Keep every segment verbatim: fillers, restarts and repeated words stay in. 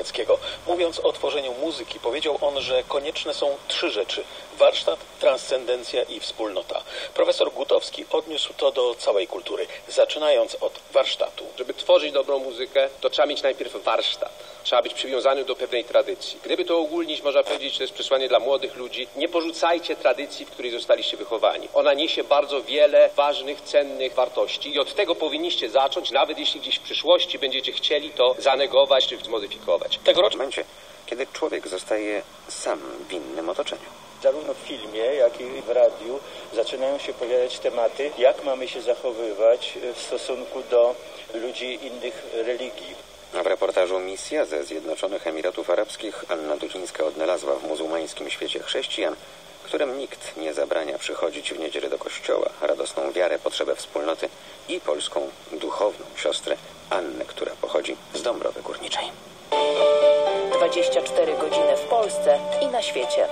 Morawieckiego. Mówiąc o tworzeniu muzyki, powiedział on, że konieczne są trzy rzeczy: warsztat, transcendencja i wspólnota. Profesor Gutowski odniósł to do całej kultury, zaczynając od warsztatu. Żeby tworzyć dobrą muzykę, to trzeba mieć najpierw warsztat. Trzeba być przywiązany do pewnej tradycji. Gdyby to ogólnić, można powiedzieć, że to jest przesłanie dla młodych ludzi. Nie porzucajcie tradycji, w której zostaliście wychowani. Ona niesie bardzo wiele ważnych, cennych wartości i od tego powinniście zacząć, nawet jeśli gdzieś w przyszłości będziecie chcieli to zanegować czy zmodyfikować. Tegorocznie, w momencie, kiedy człowiek zostaje sam w innym otoczeniu. Zarówno w filmie, jak i w radiu zaczynają się pojawiać tematy, jak mamy się zachowywać w stosunku do ludzi innych religii. W reportażu Misja ze Zjednoczonych Emiratów Arabskich Anna Dudzińska odnalazła w muzułmańskim świecie chrześcijan, którym nikt nie zabrania przychodzić w niedzielę do kościoła, radosną wiarę, potrzebę wspólnoty i polską duchowną siostrę Annę, która pochodzi z Dąbrowy Górniczej. dwadzieścia cztery godziny w Polsce i na świecie.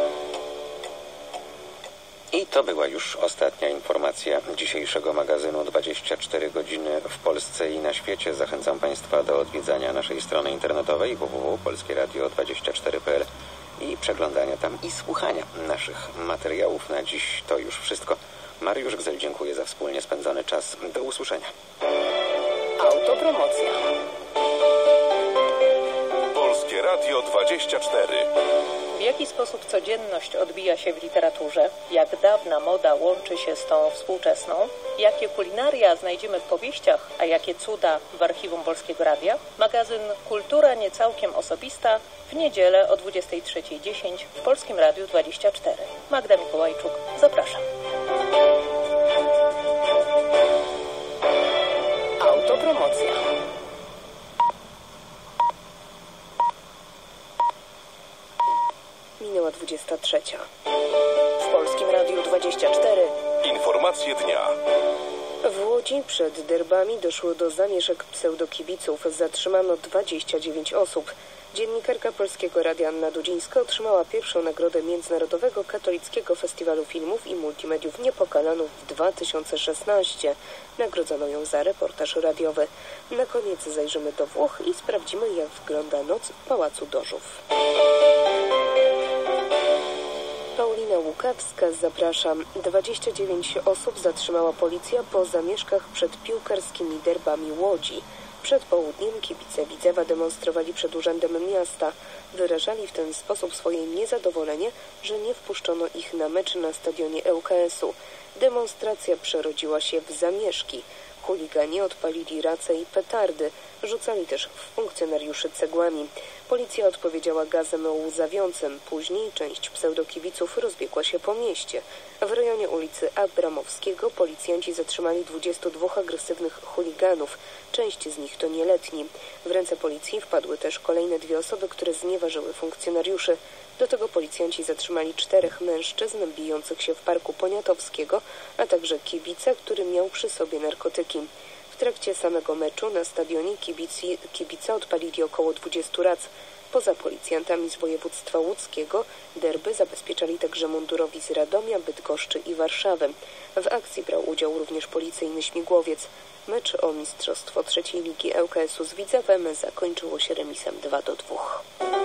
I to była już ostatnia informacja dzisiejszego magazynu dwadzieścia cztery godziny w Polsce i na świecie. Zachęcam Państwa do odwiedzania naszej strony internetowej w w w kropka polskie radio dwadzieścia cztery kropka p l i przeglądania tam i słuchania naszych materiałów. Na dziś to już wszystko. Mariusz Gzel, dziękuję za wspólnie spędzony czas. Do usłyszenia. Autopromocja. Polskie Radio dwadzieścia cztery. W jaki sposób codzienność odbija się w literaturze? Jak dawna moda łączy się z tą współczesną? Jakie kulinaria znajdziemy w powieściach, a jakie cuda w archiwum Polskiego Radia? Magazyn Kultura niecałkiem osobista w niedzielę o dwudziestej trzeciej dziesięć w Polskim Radiu dwadzieścia cztery. Magda Mikołajczuk, zapraszam. Autopromocja. Minęła dwudziesta trzecia. W Polskim Radiu dwadzieścia cztery. Informacje dnia. W Łodzi przed derbami doszło do zamieszek pseudokibiców. Zatrzymano dwadzieścia dziewięć osób. Dziennikarka Polskiego Radia Anna Dudzińska otrzymała pierwszą nagrodę Międzynarodowego Katolickiego Festiwalu Filmów i Multimediów Niepokalanów w dwa tysiące szesnastym. Nagrodzono ją za reportaż radiowy. Na koniec zajrzymy do Włoch i sprawdzimy, jak wygląda noc w Pałacu Dożów. Paulina Łukawska, zapraszam. dwadzieścia dziewięć osób zatrzymała policja po zamieszkach przed piłkarskimi derbami Łodzi. Przed południem kibice Widzewa demonstrowali przed Urzędem Miasta. Wyrażali w ten sposób swoje niezadowolenie, że nie wpuszczono ich na mecz na stadionie L K S u. Demonstracja przerodziła się w zamieszki. Chuligani odpalili race i petardy. Rzucali też w funkcjonariuszy cegłami. Policja odpowiedziała gazem łzawiącym. Później część pseudokibiców rozbiegła się po mieście. W rejonie ulicy Abramowskiego policjanci zatrzymali dwudziestu dwóch agresywnych chuliganów. Część z nich to nieletni. W ręce policji wpadły też kolejne dwie osoby, które znieważyły funkcjonariuszy. Do tego policjanci zatrzymali czterech mężczyzn bijących się w Parku Poniatowskiego, a także kibica, który miał przy sobie narkotyki. W trakcie samego meczu na stadionie kibici, kibice odpalili około dwudziestu rac. Poza policjantami z województwa łódzkiego derby zabezpieczali także mundurowi z Radomia, Bydgoszczy i Warszawy. W akcji brał udział również policyjny śmigłowiec. Mecz o mistrzostwo trzeciej ligi L K S u z Widzewem zakończyło się remisem dwa do dwóch.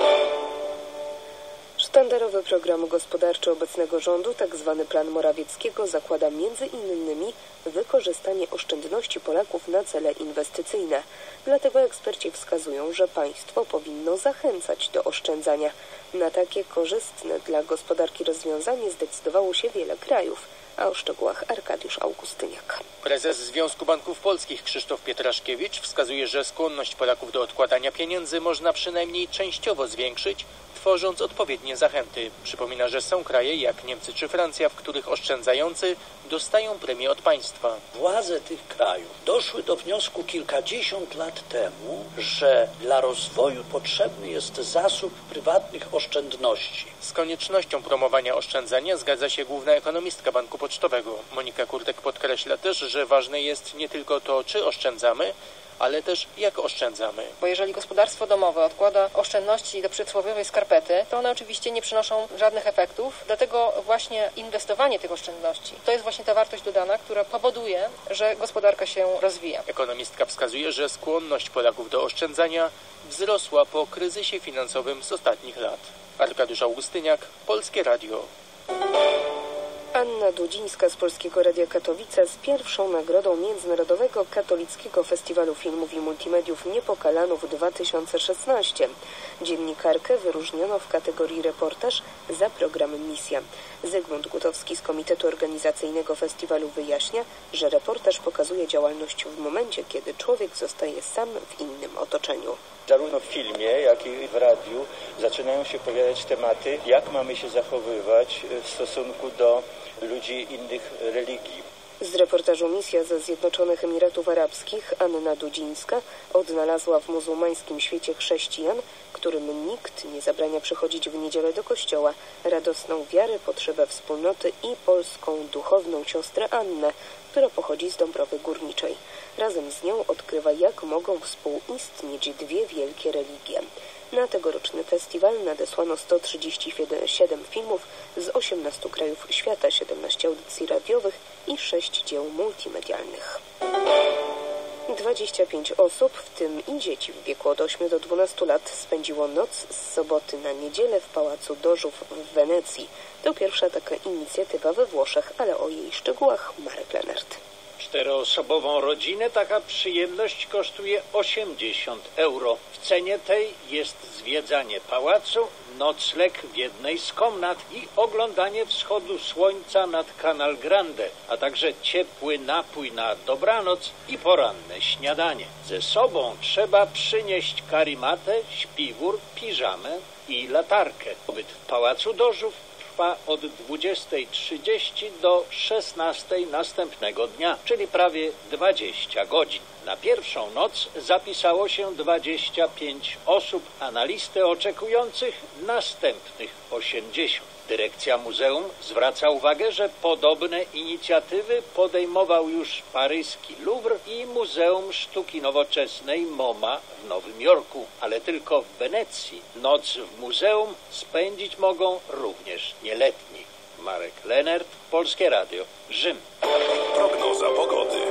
Sztandarowy program gospodarczy obecnego rządu, tzw. Plan Morawieckiego, zakłada między innymi wykorzystanie oszczędności Polaków na cele inwestycyjne. Dlatego eksperci wskazują, że państwo powinno zachęcać do oszczędzania. Na takie korzystne dla gospodarki rozwiązanie zdecydowało się wiele krajów. A o szczegółach Arkadiusz Augustyniak. Prezes Związku Banków Polskich Krzysztof Pietraszkiewicz wskazuje, że skłonność Polaków do odkładania pieniędzy można przynajmniej częściowo zwiększyć, tworząc odpowiednie zachęty. Przypomina, że są kraje jak Niemcy czy Francja, w których oszczędzający dostają premię od państwa. Władze tych krajów doszły do wniosku kilkadziesiąt lat temu, że dla rozwoju potrzebny jest zasób prywatnych oszczędności. Z koniecznością promowania oszczędzania zgadza się główna ekonomistka Banku Pocztowego. Monika Kurtek podkreśla też, że ważne jest nie tylko to, czy oszczędzamy, ale też jak oszczędzamy. Bo jeżeli gospodarstwo domowe odkłada oszczędności do przysłowiowej skarpety, to one oczywiście nie przynoszą żadnych efektów, dlatego właśnie inwestowanie tych oszczędności to jest właśnie ta wartość dodana, która powoduje, że gospodarka się rozwija. Ekonomistka wskazuje, że skłonność Polaków do oszczędzania wzrosła po kryzysie finansowym z ostatnich lat. Arkadiusz Augustyniak, Polskie Radio. Anna Dudzińska z Polskiego Radia Katowice z pierwszą nagrodą Międzynarodowego Katolickiego Festiwalu Filmów i Multimediów Niepokalanów dwa tysiące szesnaście. Dziennikarkę wyróżniono w kategorii reportaż za program Misja. Zygmunt Gutowski z Komitetu Organizacyjnego Festiwalu wyjaśnia, że reportaż pokazuje działalność w momencie, kiedy człowiek zostaje sam w innym otoczeniu. Zarówno w filmie, jak i w radiu zaczynają się pojawiać tematy, jak mamy się zachowywać w stosunku do ludzi innych religii. Z reportażu Misja ze Zjednoczonych Emiratów Arabskich Anna Dudzińska odnalazła w muzułmańskim świecie chrześcijan, którym nikt nie zabrania przychodzić w niedzielę do kościoła, radosną wiarę, potrzebę wspólnoty i polską duchowną siostrę Annę, która pochodzi z Dąbrowy Górniczej. Razem z nią odkrywa, jak mogą współistnieć dwie wielkie religie. Na tegoroczny festiwal nadesłano sto trzydzieści siedem filmów z osiemnastu krajów świata, siedemnaście audycji radiowych i sześć dzieł multimedialnych. dwadzieścia pięć osób, w tym i dzieci w wieku od ośmiu do dwunastu lat, spędziło noc z soboty na niedzielę w Pałacu Dożów w Wenecji. To pierwsza taka inicjatywa we Włoszech, ale o jej szczegółach Marek Lenert. Czteroosobową rodzinę taka przyjemność kosztuje osiemdziesiąt euro. W cenie tej jest zwiedzanie pałacu, nocleg w jednej z komnat i oglądanie wschodu słońca nad Canal Grande, a także ciepły napój na dobranoc i poranne śniadanie. Ze sobą trzeba przynieść karimatę, śpiwór, piżamę i latarkę. Pobyt w Pałacu Dożów trwa od dwudziestej trzydzieści do szesnastej następnego dnia, czyli prawie dwadzieścia godzin. Na pierwszą noc zapisało się dwadzieścia pięć osób, a na listę oczekujących następnych osiemdziesiąt. Dyrekcja muzeum zwraca uwagę, że podobne inicjatywy podejmował już paryski Louvre i Muzeum Sztuki Nowoczesnej MoMA w Nowym Jorku, ale tylko w Wenecji noc w muzeum spędzić mogą również nieletni. Marek Lenert, Polskie Radio, Rzym. Prognoza pogody.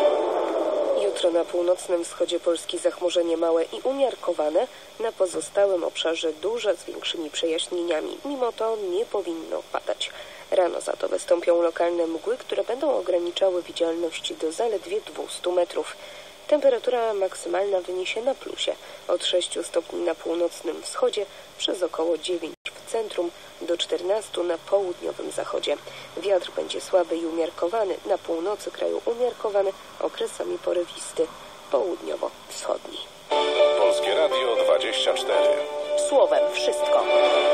Jutro na północnym wschodzie Polski zachmurzenie małe i umiarkowane, na pozostałym obszarze duże z większymi przejaśnieniami. Mimo to nie powinno padać. Rano za to wystąpią lokalne mgły, które będą ograniczały widzialność do zaledwie dwieście metrów. Temperatura maksymalna wyniesie na plusie od sześciu stopni na północnym wschodzie przez około dziewięć w centrum do czternastu na południowym zachodzie. Wiatr będzie słaby i umiarkowany, na północy kraju umiarkowany, okresami porywisty, południowo-wschodni. Polskie Radio dwadzieścia cztery. Słowem wszystko.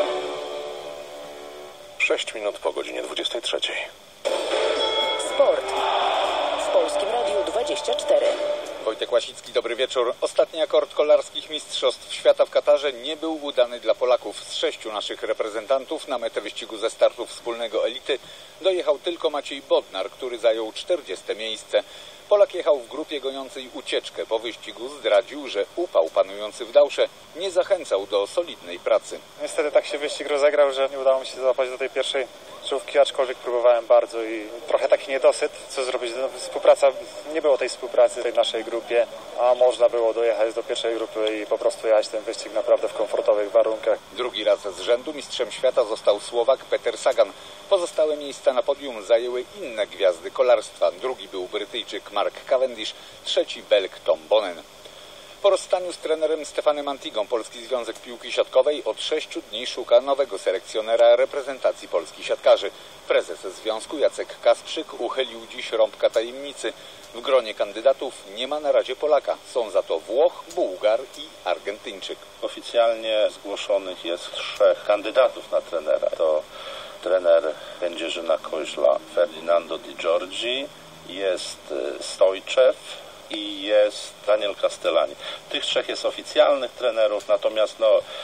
Sześć minut po godzinie dwudziestej trzeciej. Sport w Polskim Radiu dwadzieścia cztery. Wojtek Łasicki, dobry wieczór. Ostatni akord kolarskich mistrzostw świata w Katarze nie był udany dla Polaków. Z sześciu naszych reprezentantów na metę wyścigu ze startu wspólnego elity dojechał tylko Maciej Bodnar, który zajął czterdzieste miejsce. Polak jechał w grupie goniącej ucieczkę. Po wyścigu zdradził, że upał panujący w Dałsze nie zachęcał do solidnej pracy. Niestety tak się wyścig rozegrał, że nie udało mi się załapać do tej pierwszej czołówki, aczkolwiek próbowałem bardzo i trochę taki niedosyt. Co zrobić? No, współpraca, nie było tej współpracy w tej naszej grupie, a można było dojechać do pierwszej grupy i po prostu jechać ten wyścig naprawdę w komfortowych warunkach. Drugi raz z rzędu mistrzem świata został Słowak Peter Sagan. Pozostałe miejsca na podium zajęły inne gwiazdy kolarstwa. Drugi był Brytyjczyk Mark Cavendish, trzeci Belg Tom Bonnen. Po rozstaniu z trenerem Stefanem Antigą Polski Związek Piłki Siatkowej od sześciu dni szuka nowego selekcjonera reprezentacji polskich siatkarzy. Prezes związku Jacek Kasprzyk uchylił dziś rąbka tajemnicy. W gronie kandydatów nie ma na razie Polaka. Są za to Włoch, Bułgar i Argentyńczyk. Oficjalnie zgłoszonych jest trzech kandydatów na trenera. To trener Kędzierzyna Koźla Ferdinando Di Giorgi, jest Stojczew i jest Daniel Castellani. Tych trzech jest oficjalnych trenerów, natomiast no,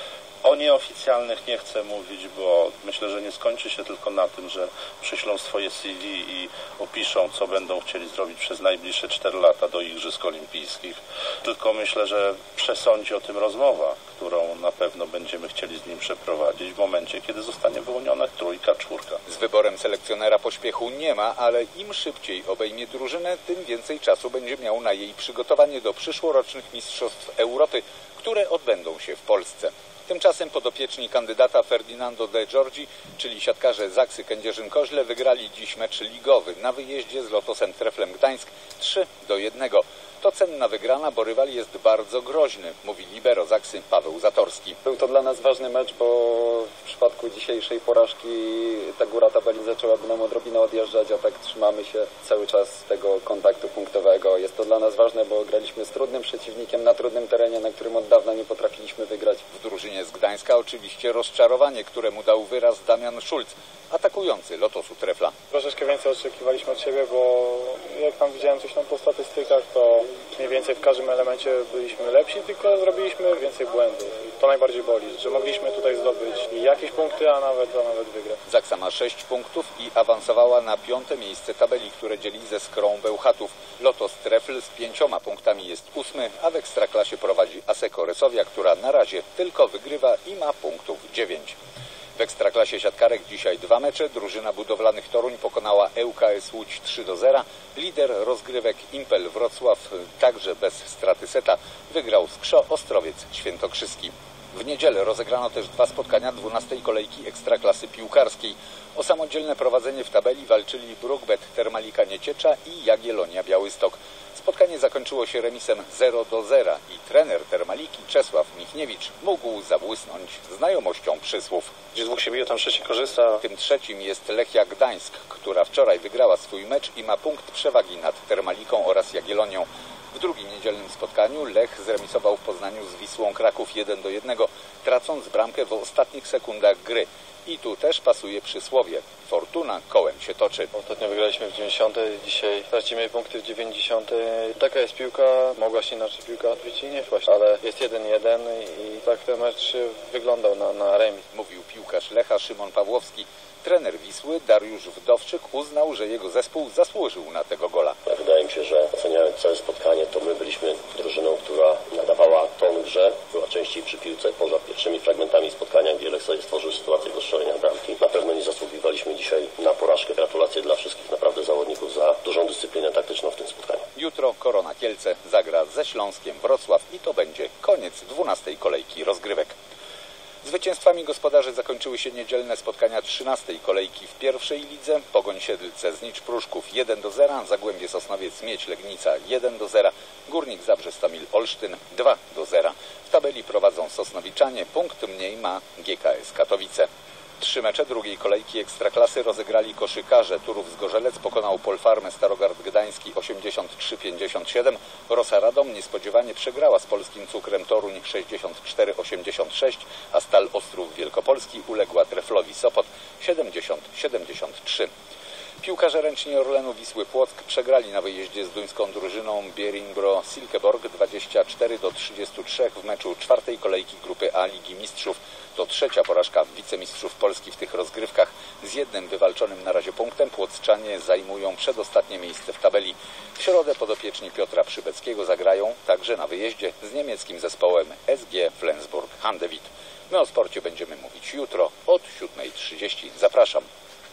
O nieoficjalnych nie chcę mówić, bo myślę, że nie skończy się tylko na tym, że przyślą swoje C V i opiszą, co będą chcieli zrobić przez najbliższe cztery lata do Igrzysk Olimpijskich. Tylko myślę, że przesądzi o tym rozmowa, którą na pewno będziemy chcieli z nim przeprowadzić w momencie, kiedy zostanie wyłoniona trójka, czwórka. Z wyborem selekcjonera pośpiechu nie ma, ale im szybciej obejmie drużynę, tym więcej czasu będzie miał na jej przygotowanie do przyszłorocznych Mistrzostw Europy, które odbędą się w Polsce. Tymczasem podopieczni kandydata Ferdinando de Giorgi, czyli siatkarze Zaksy Kędzierzyn-Koźle, wygrali dziś mecz ligowy na wyjeździe z Lotosem Treflem Gdańsk trzy do jednego. To cenna wygrana, bo rywal jest bardzo groźny, mówi libero Zaksy Paweł Zatorski. Był to dla nas ważny mecz, bo w przypadku dzisiejszej porażki ta góra tabeli zaczęłaby nam odrobinę odjeżdżać, a tak trzymamy się cały czas tego kontaktu punktowego. Jest to dla nas ważne, bo graliśmy z trudnym przeciwnikiem na trudnym terenie, na którym od dawna nie potrafiliśmy wygrać. W drużynie z Gdańska oczywiście rozczarowanie, któremu dał wyraz Damian Schulz, atakujący Lotosu Trefla. Troszeczkę więcej oczekiwaliśmy od siebie, bo jak tam widziałem coś tam po statystykach, to mniej więcej w każdym elemencie byliśmy lepsi, tylko zrobiliśmy więcej błędów. To najbardziej boli, że mogliśmy tutaj zdobyć jakieś punkty, a nawet, a nawet wygrać. Zaksa ma sześć punktów i awansowała na piąte miejsce tabeli, które dzieli ze Skrą Bełchatów. Lotos Trefl z pięcioma punktami jest ósmy, a w Ekstraklasie prowadzi Asseco Resowia, która na razie tylko wygrywa i ma punktów dziewięć. W Ekstraklasie siatkarek dzisiaj dwa mecze. Drużyna budowlanych Toruń pokonała E U K S Łódź trzy do zera. Lider rozgrywek Impel Wrocław także bez straty seta wygrał z Krzo Ostrowiec Świętokrzyski. W niedzielę rozegrano też dwa spotkania dwunastej kolejki Ekstraklasy piłkarskiej. O samodzielne prowadzenie w tabeli walczyli Brugbet Termalika Nieciecza i Jagiellonia Białystok. Spotkanie zakończyło się remisem zero do zera i trener Termaliki Czesław Michniewicz mógł zabłysnąć znajomością przysłów. Gdzie dwóch się bije, tam trzeci korzysta. Tym trzecim jest Lechia Gdańsk, która wczoraj wygrała swój mecz i ma punkt przewagi nad Termaliką oraz Jagiellonią. W drugim niedzielnym spotkaniu Lech zremisował w Poznaniu z Wisłą Kraków jeden do jednego, tracąc bramkę w ostatnich sekundach gry. I tu też pasuje przysłowie. Fortuna kołem się toczy. Ostatnio wygraliśmy w dziewięćdziesiątej, dzisiaj tracimy punkty w dziewięćdziesiątej. Taka jest piłka, mogła się inaczej piłka odbyć i nie właśnie, ale jest jeden jeden i tak ten mecz wyglądał na, na remis. Mówił piłkarz Lecha Szymon Pawłowski. Trener Wisły Dariusz Wdowczyk uznał, że jego zespół zasłużył na tego gola. Wydaje mi się, że oceniając całe spotkanie, to my byliśmy drużyną, która nadawała ton grze, była częściej przy piłce, poza pierwszymi fragmentami spotkania, gdzie Lech sobie stworzył sytuację do strzelenia bramki. Na pewno nie zasługiwaliśmy dzisiaj na porażkę. Gratulacje dla wszystkich naprawdę zawodników za dużą dyscyplinę taktyczną w tym spotkaniu. Jutro Korona Kielce zagra ze Śląskiem Wrocław i to będzie koniec dwunastej kolejki rozgrywek. Zwycięstwami gospodarzy zakończyły się niedzielne spotkania trzynastej kolejki w pierwszej lidze. Pogoń Siedlce Znicz Pruszków jeden do zera, Zagłębie Sosnowiec Miedź Legnica jeden do zera, Górnik Zabrze Stomil Olsztyn dwa do zera. W tabeli prowadzą Sosnowiczanie, punkt mniej ma G K S Katowice. Trzy mecze drugiej kolejki Ekstraklasy rozegrali koszykarze. Turów Zgorzelec pokonał Polfarmę Starogard Gdański osiemdziesiąt trzy pięćdziesiąt siedem. Rosa Radom niespodziewanie przegrała z Polskim Cukrem Toruń sześćdziesiąt cztery osiemdziesiąt sześć, a Stal Ostrów Wielkopolski uległa Treflowi Sopot siedemdziesiąt siedemdziesiąt trzy. Piłkarze ręczni Orlenu Wisły Płock przegrali na wyjeździe z duńską drużyną Bieringbro Silkeborg dwadzieścia cztery do trzydziestu trzech w meczu czwartej kolejki grupy A Ligi Mistrzów. To trzecia porażka wicemistrzów Polski w tych rozgrywkach. Z jednym wywalczonym na razie punktem płockczanie zajmują przedostatnie miejsce w tabeli. W środę podopieczni Piotra Przybeckiego zagrają także na wyjeździe z niemieckim zespołem S G Flensburg-Handewitt. My o sporcie będziemy mówić jutro od siódmej trzydzieści. Zapraszam.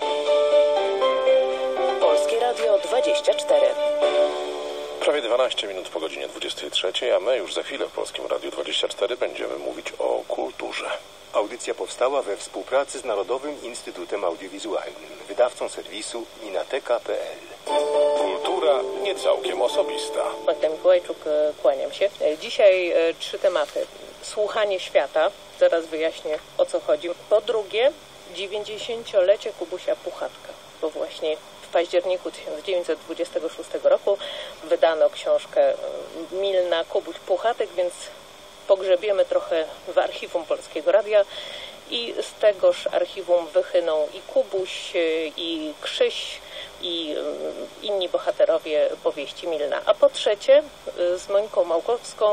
Polskie Radio dwadzieścia cztery. Prawie dwanaście minut po godzinie dwudziestej trzeciej, a my już za chwilę w Polskim Radiu dwadzieścia cztery będziemy mówić o kulturze. Audycja powstała we współpracy z Narodowym Instytutem Audiowizualnym, wydawcą serwisu inateka kropka p l. Kultura nie całkiem osobista. Magda Mikołajczuk, kłaniam się. Dzisiaj trzy tematy. Słuchanie świata, zaraz wyjaśnię, o co chodzi. Po drugie, dziewięćdziesięciolecie Kubusia Puchatka, bo właśnie w październiku tysiąc dziewięćset dwudziestego szóstego roku wydano książkę Milna Kubuś Puchatek, więc pogrzebiemy trochę w archiwum Polskiego Radia i z tegoż archiwum wychynął i Kubuś, i Krzyś, i inni bohaterowie powieści Milna. A po trzecie z Moniką Małkowską,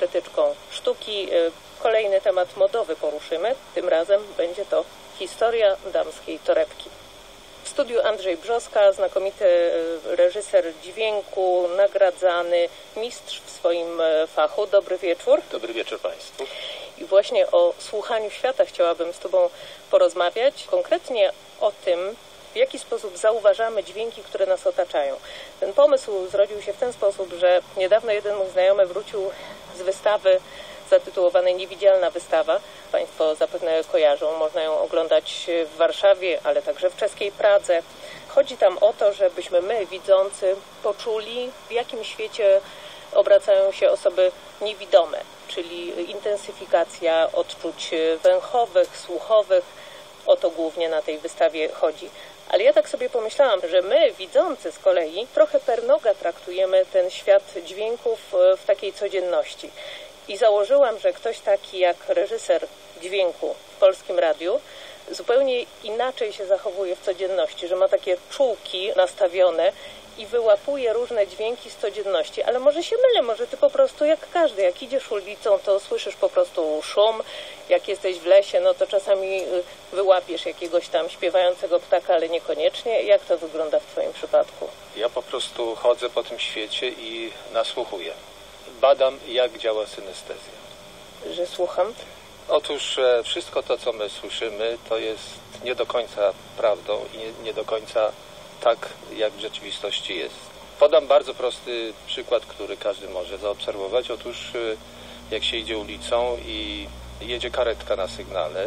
estetyczką sztuki. Kolejny temat modowy poruszymy. Tym razem będzie to historia damskiej torebki. W studiu Andrzej Brzoska, znakomity reżyser dźwięku, nagradzany, mistrz w swoim fachu. Dobry wieczór. Dobry wieczór Państwu. I właśnie o słuchaniu świata chciałabym z Tobą porozmawiać. Konkretnie o tym, w jaki sposób zauważamy dźwięki, które nas otaczają. Ten pomysł zrodził się w ten sposób, że niedawno jeden mój znajomy wrócił z wystawy zatytułowanej Niewidzialna wystawa. Państwo zapewne kojarzą, można ją oglądać w Warszawie, ale także w czeskiej Pradze. Chodzi tam o to, żebyśmy my, widzący, poczuli, w jakim świecie obracają się osoby niewidome, czyli intensyfikacja odczuć węchowych, słuchowych. O to głównie na tej wystawie chodzi. Ale ja tak sobie pomyślałam, że my, widzący z kolei, trochę per noga traktujemy ten świat dźwięków w takiej codzienności. I założyłam, że ktoś taki jak reżyser dźwięku w Polskim Radiu zupełnie inaczej się zachowuje w codzienności, że ma takie czułki nastawione i wyłapuje różne dźwięki z codzienności. Ale może się mylę, może ty po prostu jak każdy, jak idziesz ulicą, to słyszysz po prostu szum, jak jesteś w lesie, no to czasami wyłapiesz jakiegoś tam śpiewającego ptaka, ale niekoniecznie. Jak to wygląda w twoim przypadku? Ja po prostu chodzę po tym świecie i nasłuchuję. Badam, jak działa synestezja. Że słucham? Otóż wszystko to, co my słyszymy, to jest nie do końca prawdą i nie, nie do końca tak, jak w rzeczywistości jest. Podam bardzo prosty przykład, który każdy może zaobserwować. Otóż jak się idzie ulicą i jedzie karetka na sygnale,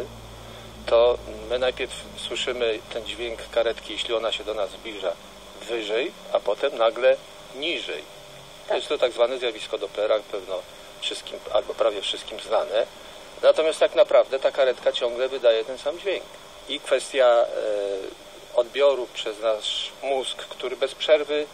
to my najpierw słyszymy ten dźwięk karetki, jeśli ona się do nas zbliża, wyżej, a potem nagle niżej. Tak. Jest to tak zwane zjawisko Dopplera, pewno wszystkim, albo prawie wszystkim znane. Natomiast tak naprawdę ta karetka ciągle wydaje ten sam dźwięk. I kwestia e, odbioru przez nasz mózg, który bez przerwy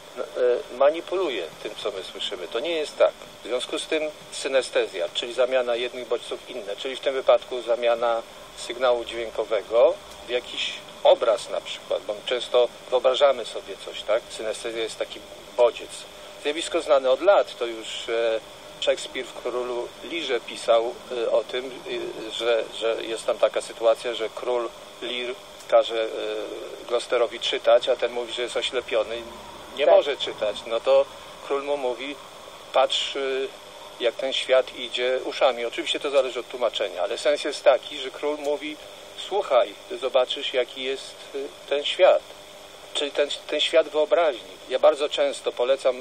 e, manipuluje tym, co my słyszymy. To nie jest tak. W związku z tym synestezja, czyli zamiana jednych bodźców inne, czyli w tym wypadku zamiana sygnału dźwiękowego w jakiś obraz na przykład, bo często wyobrażamy sobie coś, tak? Synestezja jest taki bodziec. Zjawisko znane od lat, to już Szekspir w Królu Lirze pisał o tym, że, że jest tam taka sytuacja, że król Lir każe Gloucesterowi czytać, a ten mówi, że jest oślepiony, nie tak. może czytać. No to król mu mówi, patrz jak ten świat idzie uszami. Oczywiście to zależy od tłumaczenia, ale sens jest taki, że król mówi, słuchaj, ty zobaczysz jaki jest ten świat. Czyli ten, ten świat wyobraźni. Ja bardzo często polecam,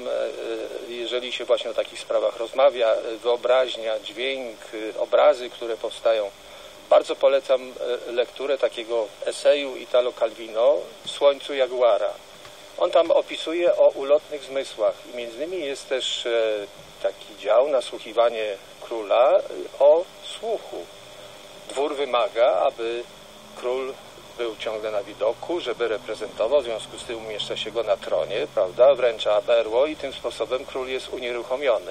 jeżeli się właśnie o takich sprawach rozmawia, wyobraźnia, dźwięk, obrazy, które powstają. Bardzo polecam lekturę takiego eseju Italo Calvino w Słońcu Jaguara. On tam opisuje o ulotnych zmysłach i między innymi jest też taki dział, nasłuchiwanie króla, o słuchu. Dwór wymaga, aby król był ciągle na widoku, żeby reprezentował, w związku z tym umieszcza się go na tronie, prawda, wręcza berło i tym sposobem król jest unieruchomiony.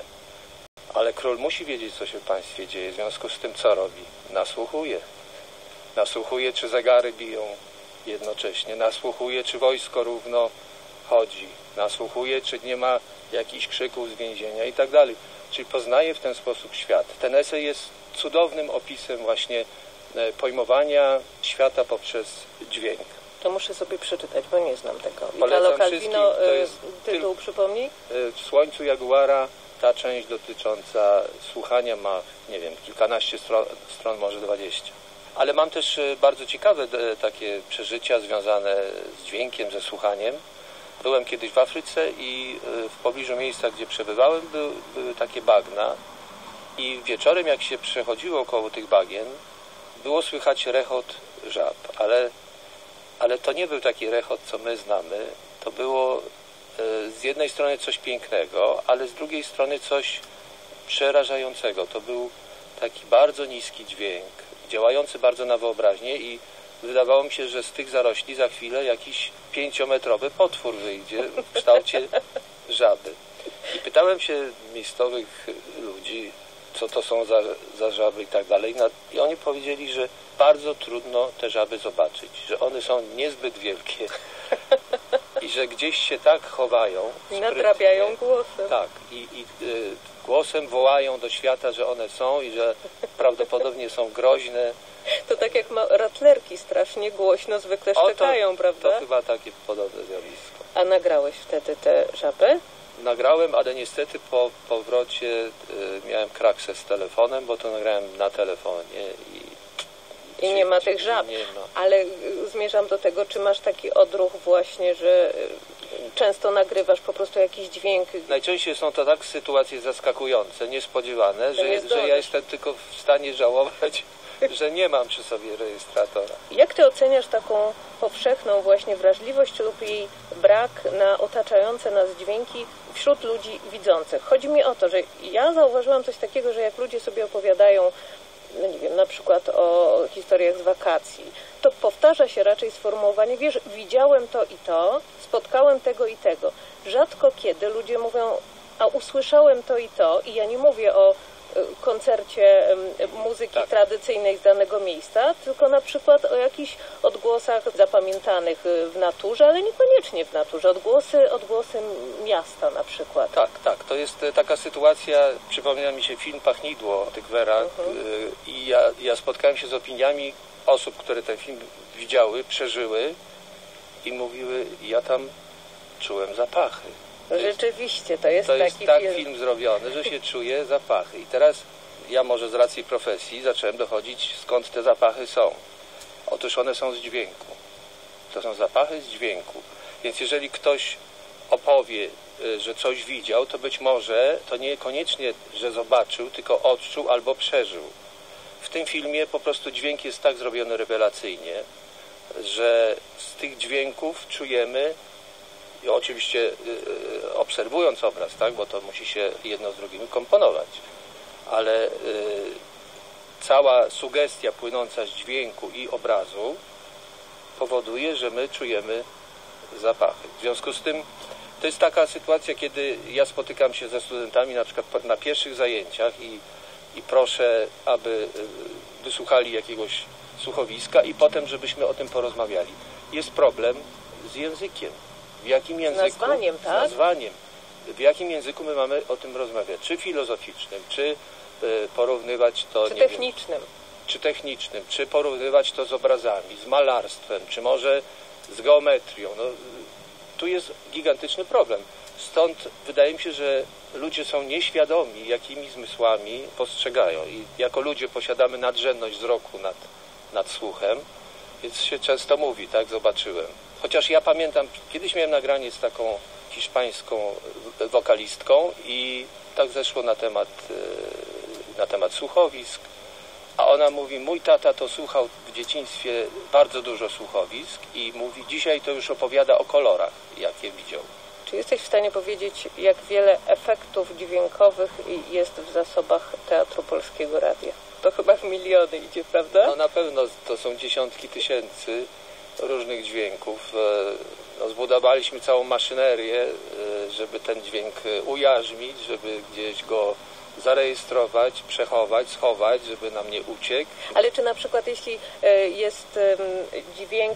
Ale król musi wiedzieć, co się w państwie dzieje, w związku z tym co robi? Nasłuchuje. Nasłuchuje, czy zegary biją jednocześnie, nasłuchuje, czy wojsko równo chodzi, nasłuchuje, czy nie ma jakichś krzyków z więzienia i tak dalej. Czyli poznaje w ten sposób świat. Ten esej jest cudownym opisem właśnie pojmowania świata poprzez dźwięk. To muszę sobie przeczytać, bo nie znam tego. Polecam Italo Calvino, to jest tytuł przypomnij? W Słońcu Jaguara ta część dotycząca słuchania ma, nie wiem, kilkanaście stron, stron może dwadzieścia. Ale mam też bardzo ciekawe takie przeżycia związane z dźwiękiem, ze słuchaniem. Byłem kiedyś w Afryce i w pobliżu miejsca, gdzie przebywałem, były, były takie bagna i wieczorem, jak się przechodziło koło tych bagien, było słychać rechot żab, ale, ale to nie był taki rechot, co my znamy. To było e, z jednej strony coś pięknego, ale z drugiej strony coś przerażającego. To był taki bardzo niski dźwięk, działający bardzo na wyobraźnię i wydawało mi się, że z tych zarośli za chwilę jakiś pięciometrowy potwór wyjdzie w kształcie żaby. I pytałem się miejscowych ludzi, co to są za, za żaby i tak dalej. I oni powiedzieli, że bardzo trudno te żaby zobaczyć, że one są niezbyt wielkie i że gdzieś się tak chowają. I nadrabiają głosem. Tak, i, i y, głosem wołają do świata, że one są i że prawdopodobnie są groźne. To tak jak ma ratlerki strasznie głośno zwykle szczekają, o, to, prawda? To chyba takie podobne zjawisko. A nagrałeś wtedy te żaby? Nagrałem, ale niestety po powrocie y, miałem kraksę z telefonem, bo to nagrałem na telefonie i I nie ma tych żab. Nie ma. Ale y, zmierzam do tego, czy masz taki odruch właśnie, że y, często nagrywasz po prostu jakiś dźwięk. Najczęściej są to tak sytuacje zaskakujące, niespodziewane, że, że ja jestem tylko w stanie żałować, że nie mam przy sobie rejestratora. Jak ty oceniasz taką powszechną właśnie wrażliwość lub jej brak na otaczające nas dźwięki wśród ludzi widzących? Chodzi mi o to, że ja zauważyłam coś takiego, że jak ludzie sobie opowiadają, no nie wiem, na przykład o historiach z wakacji, to powtarza się raczej sformułowanie, wiesz, widziałem to i to, spotkałem tego i tego. Rzadko kiedy ludzie mówią, a usłyszałem to i to, i ja nie mówię o koncercie muzyki tak. tradycyjnej z danego miejsca, tylko na przykład o jakichś odgłosach zapamiętanych w naturze, ale niekoniecznie w naturze, odgłosy, odgłosy miasta na przykład. Tak, tak, to jest taka sytuacja, przypomina mi się film Pachnidło Tykwera uh-huh. i ja, ja spotkałem się z opiniami osób, które ten film widziały, przeżyły i mówiły, ja tam czułem zapachy. To Rzeczywiście, to jest to taki jest tak film. film zrobiony, że się czuje zapachy. I teraz ja może z racji profesji zacząłem dochodzić, skąd te zapachy są. Otóż one są z dźwięku. To są zapachy z dźwięku. Więc jeżeli ktoś opowie, że coś widział, to być może to niekoniecznie, że zobaczył, tylko odczuł albo przeżył. W tym filmie po prostu dźwięk jest tak zrobiony rewelacyjnie, że z tych dźwięków czujemy, i oczywiście y, obserwując obraz, tak, bo to musi się jedno z drugim komponować, ale y, cała sugestia płynąca z dźwięku i obrazu powoduje, że my czujemy zapachy. W związku z tym to jest taka sytuacja, kiedy ja spotykam się ze studentami na przykład na pierwszych zajęciach i, i proszę, aby y, wysłuchali jakiegoś słuchowiska i potem, żebyśmy o tym porozmawiali. Jest problem z językiem. W jakim języku, z nazwaniem, tak? Z nazwaniem. W jakim języku my mamy o tym rozmawiać? Czy filozoficznym, czy y, porównywać to... Czy nie technicznym. Wiem, czy technicznym, czy porównywać to z obrazami, z malarstwem, czy może z geometrią. No, tu jest gigantyczny problem. Stąd wydaje mi się, że ludzie są nieświadomi, jakimi zmysłami postrzegają. I jako ludzie posiadamy nadrzędność wzroku nad, nad słuchem, więc się często mówi, tak, zobaczyłem. Chociaż ja pamiętam, kiedyś miałem nagranie z taką hiszpańską wokalistką i tak zeszło na temat, na temat słuchowisk, a ona mówi, mój tata to słuchał w dzieciństwie bardzo dużo słuchowisk i mówi, dzisiaj to już opowiada o kolorach, jakie widział. Czy jesteś w stanie powiedzieć, jak wiele efektów dźwiękowych jest w zasobach Teatru Polskiego Radia? To chyba w miliony idzie, prawda? No na pewno to są dziesiątki tysięcy różnych dźwięków. No, zbudowaliśmy całą maszynerię, żeby ten dźwięk ujarzmić, żeby gdzieś go zarejestrować, przechować, schować, żeby nam nie uciekł. Ale czy na przykład jeśli jest dźwięk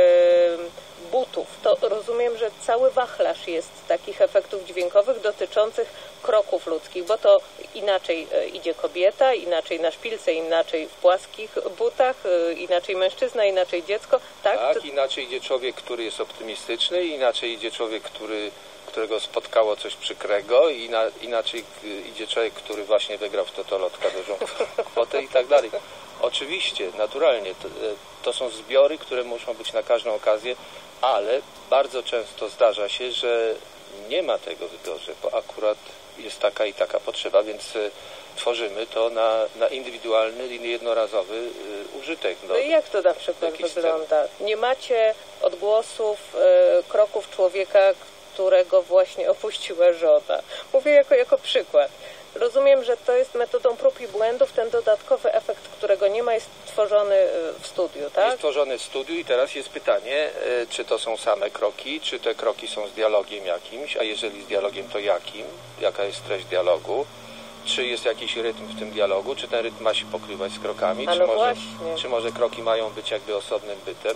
butów, to rozumiem, że cały wachlarz jest takich efektów dźwiękowych dotyczących kroków ludzkich, bo to inaczej idzie kobieta, inaczej na szpilce, inaczej w płaskich butach, inaczej mężczyzna, inaczej dziecko. Tak, tak to... inaczej idzie człowiek, który jest optymistyczny, inaczej idzie człowiek, który, którego spotkało coś przykrego, i na, inaczej idzie człowiek, który właśnie wygrał w totolotka dużą kwotę i tak dalej. Oczywiście, naturalnie, to, to są zbiory, które muszą być na każdą okazję, ale bardzo często zdarza się, że nie ma tego w zbiorze, bo akurat jest taka i taka potrzeba, więc tworzymy to na, na indywidualny i jednorazowy y, użytek. No i jak to na przykład wygląda? Nie macie odgłosów y, kroków człowieka, którego właśnie opuściła żona. Mówię jako, jako przykład. Rozumiem, że to jest metodą prób i błędów, ten dodatkowy efekt, którego nie ma, jest tworzony w studiu, tak? Jest tworzony w studiu i teraz jest pytanie, czy to są same kroki, czy te kroki są z dialogiem jakimś, a jeżeli z dialogiem, to jakim? Jaka jest treść dialogu? Czy jest jakiś rytm w tym dialogu? Czy ten rytm ma się pokrywać z krokami? A no czy, może, właśnie. czy może kroki mają być jakby osobnym bytem?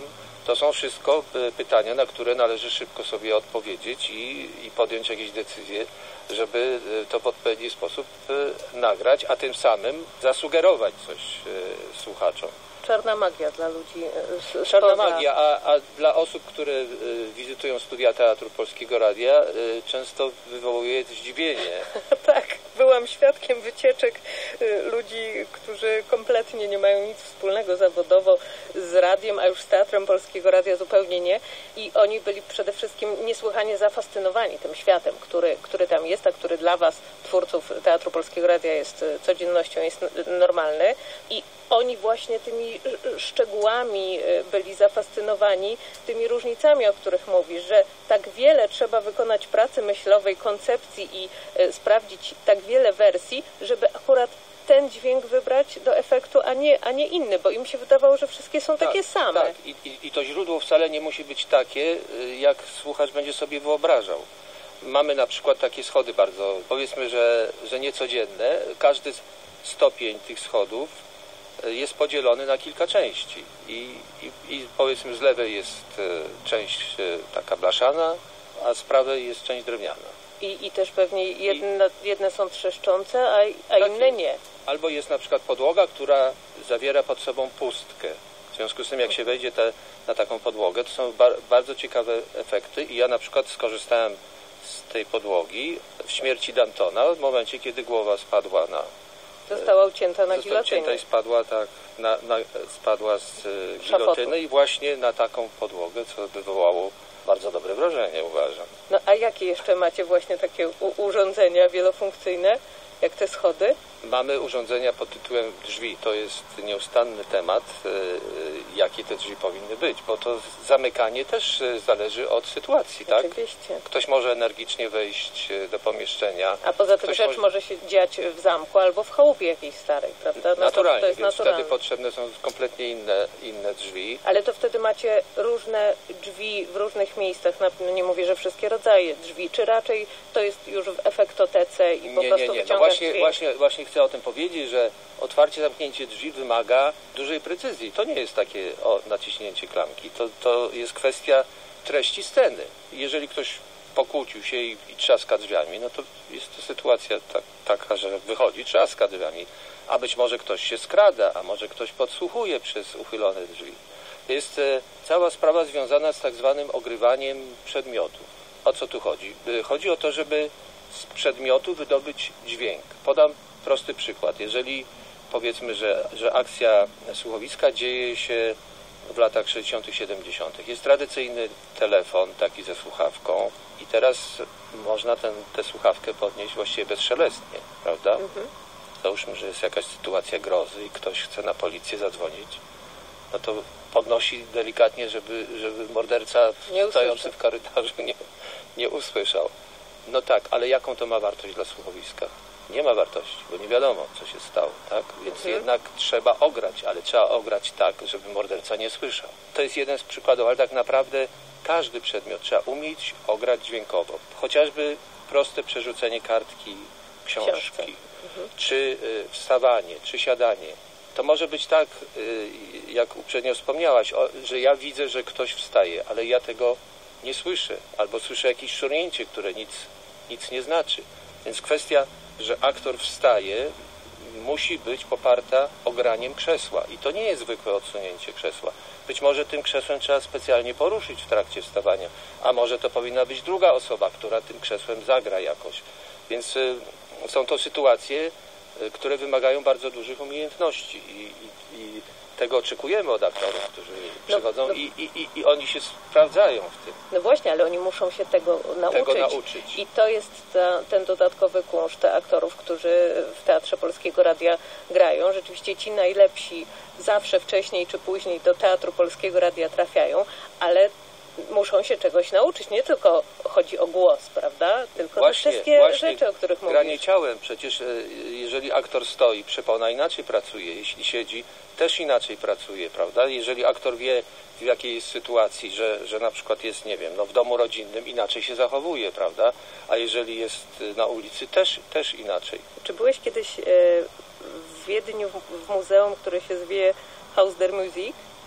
To są wszystko pytania, na które należy szybko sobie odpowiedzieć i, i podjąć jakieś decyzje, żeby to w odpowiedni sposób nagrać, a tym samym zasugerować coś słuchaczom. Czarna magia dla ludzi. Czarna magia, a, a dla osób, które wizytują studia Teatru Polskiego Radia, często wywołuje zdziwienie. Tak, byłam świadkiem wycieczek ludzi, którzy kompletnie nie mają nic wspólnego zawodowo z radiem, a już z Teatrem Polskiego Radia zupełnie nie. I oni byli przede wszystkim niesłychanie zafascynowani tym światem, który, który tam jest, a który dla was, twórców Teatru Polskiego Radia, jest codziennością, jest normalny. I oni właśnie tymi szczegółami byli zafascynowani, tymi różnicami, o których mówisz, że tak wiele trzeba wykonać pracy myślowej, koncepcji i sprawdzić tak wiele wersji, żeby akurat ten dźwięk wybrać do efektu, a nie, a nie inny, bo im się wydawało, że wszystkie są tak, takie same. Tak, I, i, i to źródło wcale nie musi być takie, jak słuchacz będzie sobie wyobrażał. Mamy na przykład takie schody bardzo, powiedzmy, że, że niecodzienne. Każdy stopień tych schodów jest podzielony na kilka części i, i, i powiedzmy z lewej jest część taka blaszana, a z prawej jest część drewniana. I, i też pewnie jedne, I, jedne są trzeszczące, a, a tak inne nie. Albo jest na przykład podłoga, która zawiera pod sobą pustkę. W związku z tym, jak się wejdzie te, na taką podłogę, to są bar, bardzo ciekawe efekty i ja na przykład skorzystałem z tej podłogi w Śmierci Dantona w momencie, kiedy głowa spadła na... Została ucięta na Została ucięta i spadła, tak, na, na, spadła z y, gilotyny i właśnie na taką podłogę, co wywołało bardzo dobre wrażenie, uważam. No a jakie jeszcze macie właśnie takie u- urządzenia wielofunkcyjne, jak te schody? Mamy urządzenia pod tytułem drzwi. To jest nieustanny temat, y, jakie te drzwi powinny być, bo to zamykanie też zależy od sytuacji, tak? Oczywiście. Ktoś może energicznie wejść do pomieszczenia. A poza tym Ktoś rzecz może... może się dziać w zamku albo w chałupie jakiejś starej, prawda? No naturalnie, to, to jest więc naturalne. wtedy potrzebne są kompletnie inne, inne drzwi. Ale to wtedy macie różne drzwi w różnych miejscach, no nie mówię, że wszystkie rodzaje drzwi, czy raczej to jest już w efektotece i po nie, prostu nie, nie. wyciągasz No właśnie, dźwięk? właśnie, właśnie chcę o tym powiedzieć, że otwarcie, zamknięcie drzwi wymaga dużej precyzji. To nie jest takie o, naciśnięcie klamki. To, to jest kwestia treści sceny. Jeżeli ktoś pokłócił się i, i trzaska drzwiami, no to jest to sytuacja tak, taka, że wychodzi, trzaska drzwiami, a być może ktoś się skrada, a może ktoś podsłuchuje przez uchylone drzwi. To jest e, cała sprawa związana z tak zwanym ogrywaniem przedmiotu. O co tu chodzi? Chodzi o to, żeby z przedmiotu wydobyć dźwięk. Podam prosty przykład. Jeżeli powiedzmy, że, że akcja słuchowiska dzieje się w latach sześćdziesiątych, siedemdziesiątych. Jest tradycyjny telefon taki ze słuchawką i teraz można ten, tę słuchawkę podnieść właściwie bezszelestnie, prawda? Mhm. Załóżmy, że jest jakaś sytuacja grozy i ktoś chce na policję zadzwonić, no to podnosi delikatnie, żeby, żeby morderca stojący w korytarzu nie, nie usłyszał. No tak, ale jaką to ma wartość dla słuchowiska? Nie ma wartości, bo nie wiadomo, co się stało, tak? Więc mhm. jednak trzeba ograć, ale trzeba ograć tak, żeby morderca nie słyszał. To jest jeden z przykładów, ale tak naprawdę każdy przedmiot trzeba umieć ograć dźwiękowo. Chociażby proste przerzucenie kartki książki, mhm. czy y, wstawanie, czy siadanie. To może być tak, y, jak uprzednio wspomniałaś, o, że ja widzę, że ktoś wstaje, ale ja tego nie słyszę, albo słyszę jakieś szurnięcie, które nic, nic nie znaczy. Więc kwestia, że aktor wstaje, musi być poparta ograniem krzesła. I to nie jest zwykłe odsunięcie krzesła. Być może tym krzesłem trzeba specjalnie poruszyć w trakcie wstawania, a może to powinna być druga osoba, która tym krzesłem zagra jakoś. Więc y, są to sytuacje, y, które wymagają bardzo dużych umiejętności i, i, i tego oczekujemy od aktorów, którzy no, przychodzą no, i, i, i oni się sprawdzają w tym. No właśnie, ale oni muszą się tego nauczyć. Tego nauczyć. I to jest ta, ten dodatkowy kunszt aktorów, którzy w Teatrze Polskiego Radia grają. Rzeczywiście ci najlepsi zawsze wcześniej czy później do Teatru Polskiego Radia trafiają, ale muszą się czegoś nauczyć. Nie tylko chodzi o głos, prawda? Tylko właśnie, te wszystkie właśnie rzeczy, o których mówisz. Granie ciałem. Przecież jeżeli aktor stoi, przepona inaczej pracuje. Jeśli siedzi, też inaczej pracuje, prawda? Jeżeli aktor wie, w jakiej jest sytuacji, że, że na przykład jest, nie wiem, no w domu rodzinnym, inaczei się zachowuje, prawda? A jeżeli jest na ulicy, też, też inaczej. Czy byłeś kiedyś w Wiedniu w muzeum, które się zwie Haus der Musik?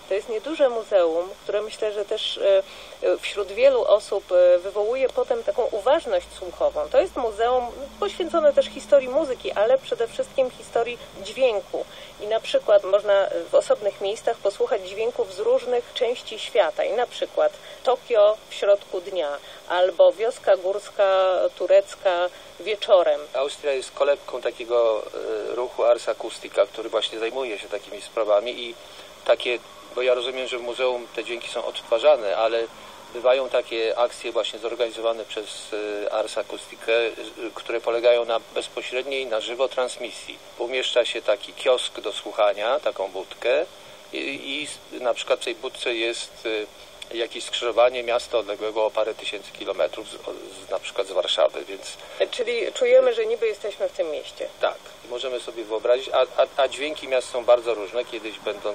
To jest nieduże muzeum, które myślę, że też wśród wielu osób wywołuje potem taką uważność słuchową. To jest muzeum poświęcone też historii muzyki, ale przede wszystkim historii dźwięku. I na przykład można w osobnych miejscach posłuchać dźwięków z różnych części świata. I na przykład Tokio w środku dnia, albo wioska górska turecka wieczorem. Austria jest kolebką takiego ruchu Ars Acustica, który właśnie zajmuje się takimi sprawami i takie, bo ja rozumiem, że w muzeum te dźwięki są odtwarzane, ale bywają takie akcje właśnie zorganizowane przez Ars Acoustikę, które polegają na bezpośredniej, na żywo transmisji. Umieszcza się taki kiosk do słuchania, taką budkę i, i na przykład w tej budce jest jakieś skrzyżowanie miasta odległego o parę tysięcy kilometrów, z, z, na przykład z Warszawy, więc... Czyli czujemy, że niby jesteśmy w tym mieście. Tak, możemy sobie wyobrazić, a, a, a dźwięki miast są bardzo różne. Kiedyś będąc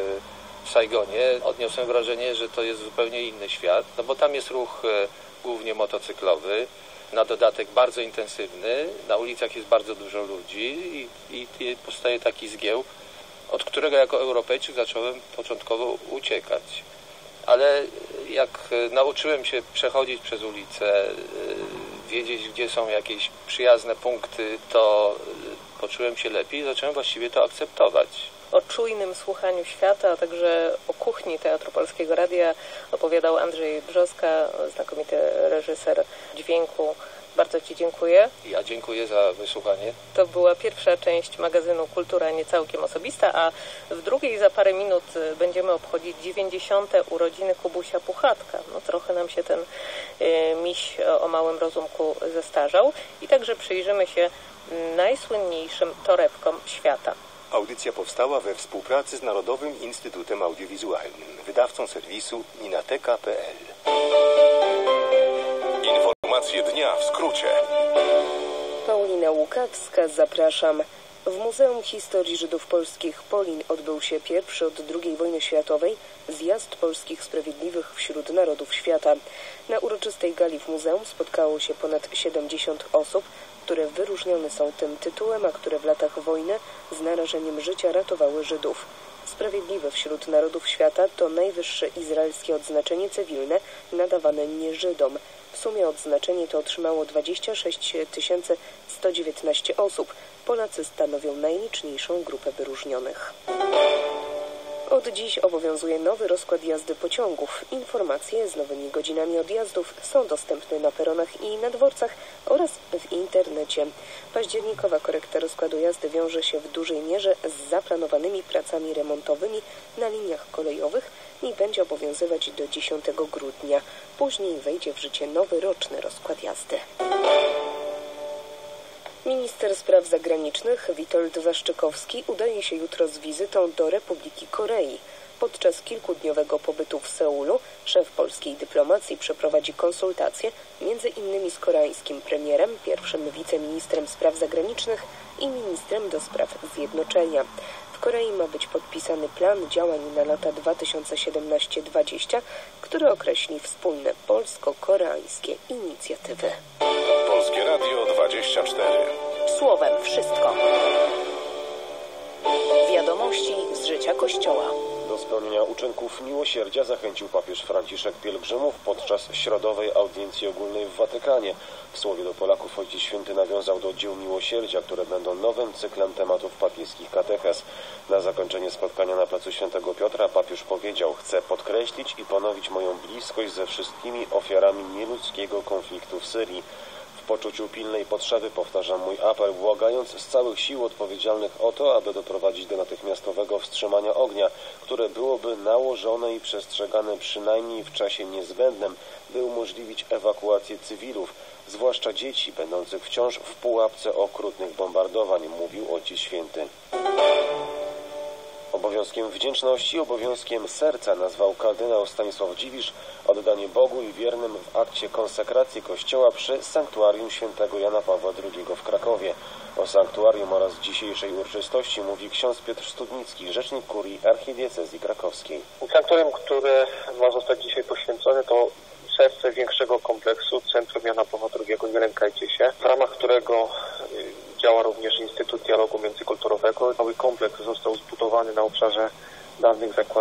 w Saigonie odniosłem wrażenie, że to jest zupełnie inny świat, no bo tam jest ruch e, głównie motocyklowy, na dodatek bardzo intensywny, na ulicach jest bardzo dużo ludzi i, i, i powstaje taki zgieł, od którego jako Europejczyk zacząłem początkowo uciekać. Ale jak nauczyłem się przechodzić przez ulicę, wiedzieć, gdzie są jakieś przyjazne punkty, to poczułem się lepiej i zacząłem właściwie to akceptować. O czujnym słuchaniu świata, a także o kuchni Teatru Polskiego Radia opowiadał Andrzej Brzoska, znakomity reżyser dźwięku. Bardzo Ci dziękuję. Ja dziękuję za wysłuchanie. To była pierwsza część magazynu Kultura nie całkiem osobista, a w drugiej za parę minut będziemy obchodzić dziewięćdziesiąte urodziny Kubusia Puchatka. No trochę nam się ten y, miś o małym rozumku zestarzał i także przyjrzymy się najsłynniejszym torebkom świata. Audycja powstała we współpracy z Narodowym Instytutem Audiowizualnym, wydawcą serwisu ninateka kropka pe el. Informacje dnia w skrócie. Paulina Łukawska, zapraszam. W Muzeum Historii Żydów Polskich Polin odbył się pierwszy od drugiej wojny światowej zjazd polskich sprawiedliwych wśród narodów świata. Na uroczystej gali w muzeum spotkało się ponad siedemdziesiąt osób, które wyróżnione są tym tytułem, a które w latach wojny z narażeniem życia ratowały Żydów. Sprawiedliwe wśród narodów świata to najwyższe izraelskie odznaczenie cywilne nadawane nie Żydom. W sumie odznaczenie to otrzymało dwadzieścia sześć tysięcy sto dziewiętnaście osób. Polacy stanowią najliczniejszą grupę wyróżnionych. Od dziś obowiązuje nowy rozkład jazdy pociągów. Informacje z nowymi godzinami odjazdów są dostępne na peronach i na dworcach oraz w internecie. Październikowa korekta rozkładu jazdy wiąże się w dużej mierze z zaplanowanymi pracami remontowymi na liniach kolejowych i będzie obowiązywać do dziesiątego grudnia. Później wejdzie w życie nowy roczny rozkład jazdy. Minister Spraw Zagranicznych Witold Waszczykowski udaje się jutro z wizytą do Republiki Korei. Podczas kilkudniowego pobytu w Seulu szef polskiej dyplomacji przeprowadzi konsultacje między innymi z koreańskim premierem, pierwszym wiceministrem spraw zagranicznych i ministrem do spraw zjednoczenia. W Korei ma być podpisany plan działań na lata dwa tysiące siedemnaście do dwudziestego, który określi wspólne polsko-koreańskie inicjatywy. Polskie Radio dwadzieścia cztery. Słowem wszystko. Wiadomości z życia Kościoła. Do spełnienia uczynków miłosierdzia zachęcił papież Franciszek pielgrzymów podczas środowej audiencji ogólnej w Watykanie. W słowie do Polaków Ojciec Święty nawiązał do dzieł miłosierdzia, które będą nowym cyklem tematów papieskich katechez. Na zakończenie spotkania na placu Świętego Piotra papież powiedział: chcę podkreślić i ponowić moją bliskość ze wszystkimi ofiarami nieludzkiego konfliktu w Syrii. W poczuciu pilnej potrzeby powtarzam mój apel, błagając z całych sił odpowiedzialnych o to, aby doprowadzić do natychmiastowego wstrzymania ognia, które byłoby nałożone i przestrzegane przynajmniej w czasie niezbędnym, by umożliwić ewakuację cywilów, zwłaszcza dzieci będących wciąż w pułapce okrutnych bombardowań, mówił Ojciec Święty. Obowiązkiem wdzięczności, obowiązkiem serca nazwał kardynał Stanisław Dziwisz oddanie Bogu i wiernym w akcie konsekracji Kościoła przy sanktuarium świętego Jana Pawła drugiego w Krakowie. O sanktuarium oraz dzisiejszej uroczystości mówi ksiądz Piotr Studnicki, rzecznik kurii archidiecezji krakowskiej. Sanktuarium, które ma zostać dzisiaj poświęcone, to serce większego kompleksu, Centrum Jana Pawła drugiego, nie lękajcie się, w ramach którego działa również Instytut Dialogu Międzykulturowego. Cały kompleks został zbudowany na obszarze dawnych zakładów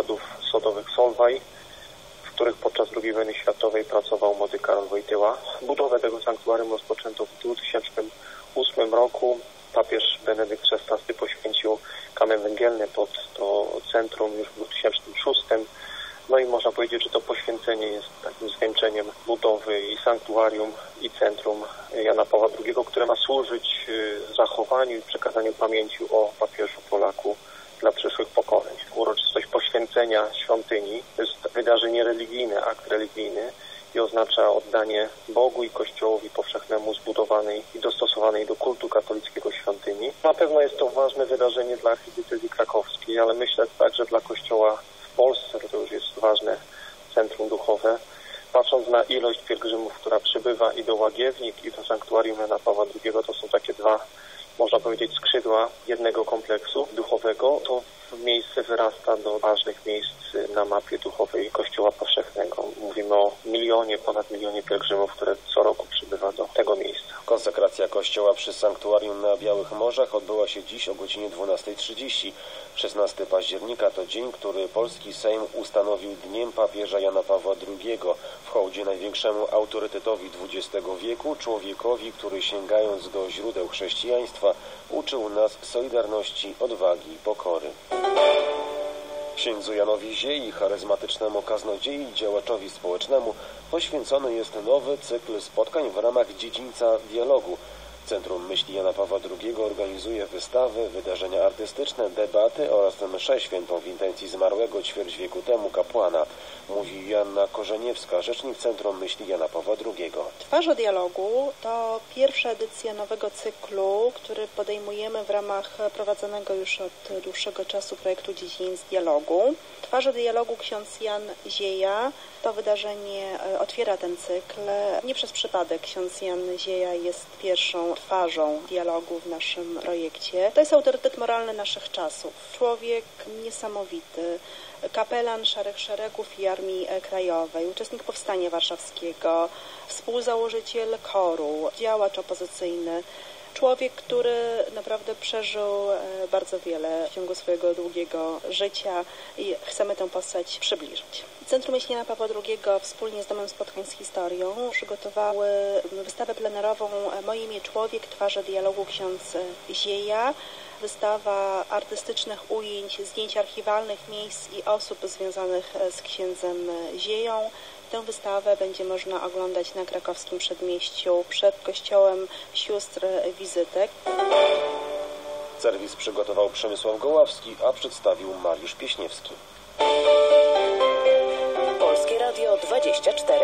sodowych Solwaj, w których podczas drugiej wojny światowej pracował młody Karol Wojtyła. Budowę tego sanktuarium rozpoczęto w dwa tysiące ósmym roku. Papież Benedykt szesnasty poświęcił kamień węgielny pod to centrum już w dwa tysiące szóstym. No i można powiedzieć, że to poświęcenie jest takim zwieńczeniem budowy i sanktuarium, i centrum Jana Pawła drugiego, które ma służyć zachowaniu i przekazaniu pamięci o papieżu Polaku dla przyszłych pokoleń. Uroczystość poświęcenia świątyni to jest wydarzenie religijne, akt religijny i oznacza oddanie Bogu i Kościołowi powszechnemu zbudowanej i dostosowanej do kultu katolickiego świątyni. Na pewno jest to ważne wydarzenie dla archidiecezji krakowskiej, ale myślę także dla Kościoła w Polsce, to już jest ważne centrum duchowe. Patrząc na ilość pielgrzymów, która przybywa i do Łagiewnik, i do sanktuarium Jana Pawła drugiego, to są takie dwa, można powiedzieć, skrzydła jednego kompleksu duchowego. To miejsce wyrasta do ważnych miejsc na mapie duchowej Kościoła powszechnego. Mówimy o milionie, ponad milionie pielgrzymów, które co roku przybywa do tego miejsca. Konsekracja kościoła przy sanktuarium na Białych Morzach odbyła się dziś o godzinie dwunasta trzydzieści. szesnastego października to dzień, który polski Sejm ustanowił dniem papieża Jana Pawła drugiego. W hołdzie największemu autorytetowi dwudziestego wieku, człowiekowi, który sięgając do źródeł chrześcijaństwa, uczył nas solidarności, odwagi i pokory. Księdzu Janowi Ziei, charyzmatycznemu kaznodziei i działaczowi społecznemu, poświęcony jest nowy cykl spotkań w ramach dziedzińca dialogu. Centrum Myśli Jana Pawła drugiego organizuje wystawy, wydarzenia artystyczne, debaty oraz mszę świętą w intencji zmarłego ćwierć wieku temu kapłana, mówi Joanna Korzeniewska, rzecznik Centrum Myśli Jana Pawła drugiego. Twarze dialogu to pierwsza edycja nowego cyklu, który podejmujemy w ramach prowadzonego już od dłuższego czasu projektu Dziedziniec Dialogu. Twarze dialogu ksiądz Jan Zieja. To wydarzenie otwiera ten cykl. Nie przez przypadek ksiądz Jan Zieja jest pierwszą twarzą dialogu w naszym projekcie. To jest autorytet moralny naszych czasów. Człowiek niesamowity, kapelan Szarych Szeregów i Armii Krajowej, uczestnik Powstania Warszawskiego, współzałożyciel KOR-u, działacz opozycyjny. Człowiek, który naprawdę przeżył bardzo wiele w ciągu swojego długiego życia i chcemy tę postać przybliżyć. Centrum Myśli Jana Pawła drugiego wspólnie z Domem Spotkań z Historią przygotowały wystawę plenerową Moje imię Człowiek, twarze dialogu ksiądz Zieja. Wystawa artystycznych ujęć, zdjęć archiwalnych miejsc i osób związanych z księdzem Zieją. Tę wystawę będzie można oglądać na krakowskim przedmieściu przed kościołem sióstr Wizytek. Serwis przygotował Przemysław Goławski, a przedstawił Mariusz Pieśniewski. Polskie Radio dwadzieścia cztery.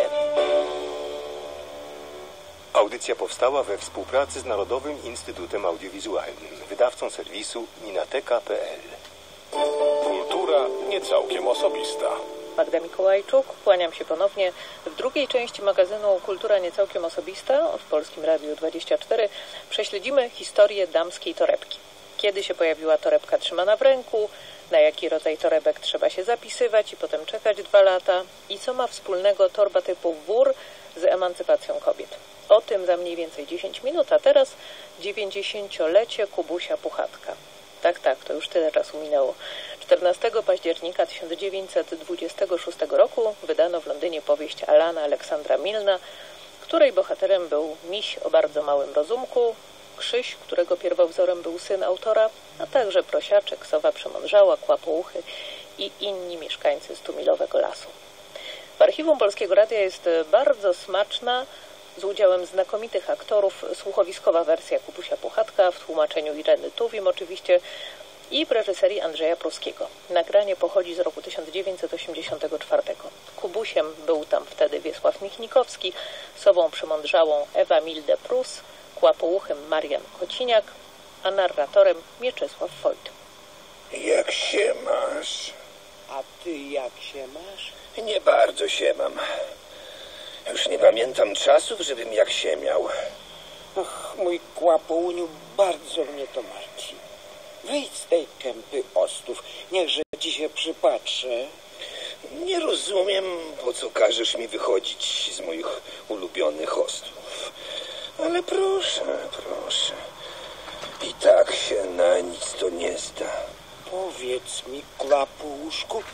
Audycja powstała we współpracy z Narodowym Instytutem Audiowizualnym, wydawcą serwisu ninateka kropka pe el. Kultura nie całkiem osobista. Magda Mikołajczuk, kłaniam się ponownie. W drugiej części magazynu Kultura nie całkiem osobista w Polskim Radiu dwadzieścia cztery prześledzimy historię damskiej torebki. Kiedy się pojawiła torebka trzymana w ręku, na jaki rodzaj torebek trzeba się zapisywać i potem czekać dwa lata i co ma wspólnego torba typu wór z emancypacją kobiet. O tym za mniej więcej dziesięć minut, a teraz dziewięćdziesięciolecie Kubusia Puchatka. Tak, tak, to już tyle czasu minęło. czternastego października tysiąc dziewięćset dwudziestego szóstego roku wydano w Londynie powieść Alana Aleksandra Milna, której bohaterem był miś o bardzo małym rozumku, Krzyś, którego pierwowzorem był syn autora, a także Prosiaczek, Sowa Przemądrzała, Kłapouchy i inni mieszkańcy stumilowego lasu. W archiwum Polskiego Radia jest bardzo smaczna, z udziałem znakomitych aktorów, słuchowiskowa wersja Kubusia Puchatka w tłumaczeniu Ireny Tuwim oczywiście i w reżyserii Andrzeja Pruskiego. Nagranie pochodzi z roku tysiąc dziewięćset osiemdziesiątego czwartego. Kubusiem był tam wtedy Wiesław Michnikowski, Sową Przemądrzałą Ewa Milde Prus, Kłapouchem Marian Kociniak, a narratorem Mieczysław Wojt. Jak się masz? A ty jak się masz? Nie bardzo się mam. Już nie pamiętam czasów, żebym jak się miał. Och, mój Kłapouniu, bardzo mnie to martwi. Wyjdź z tej kępy ostów, niechże ci się przypatrzę. Nie rozumiem, po co każesz mi wychodzić z moich ulubionych ostów. Ale proszę, proszę. I tak się na nic to nie zda. Powiedz mi, Kłapouszku,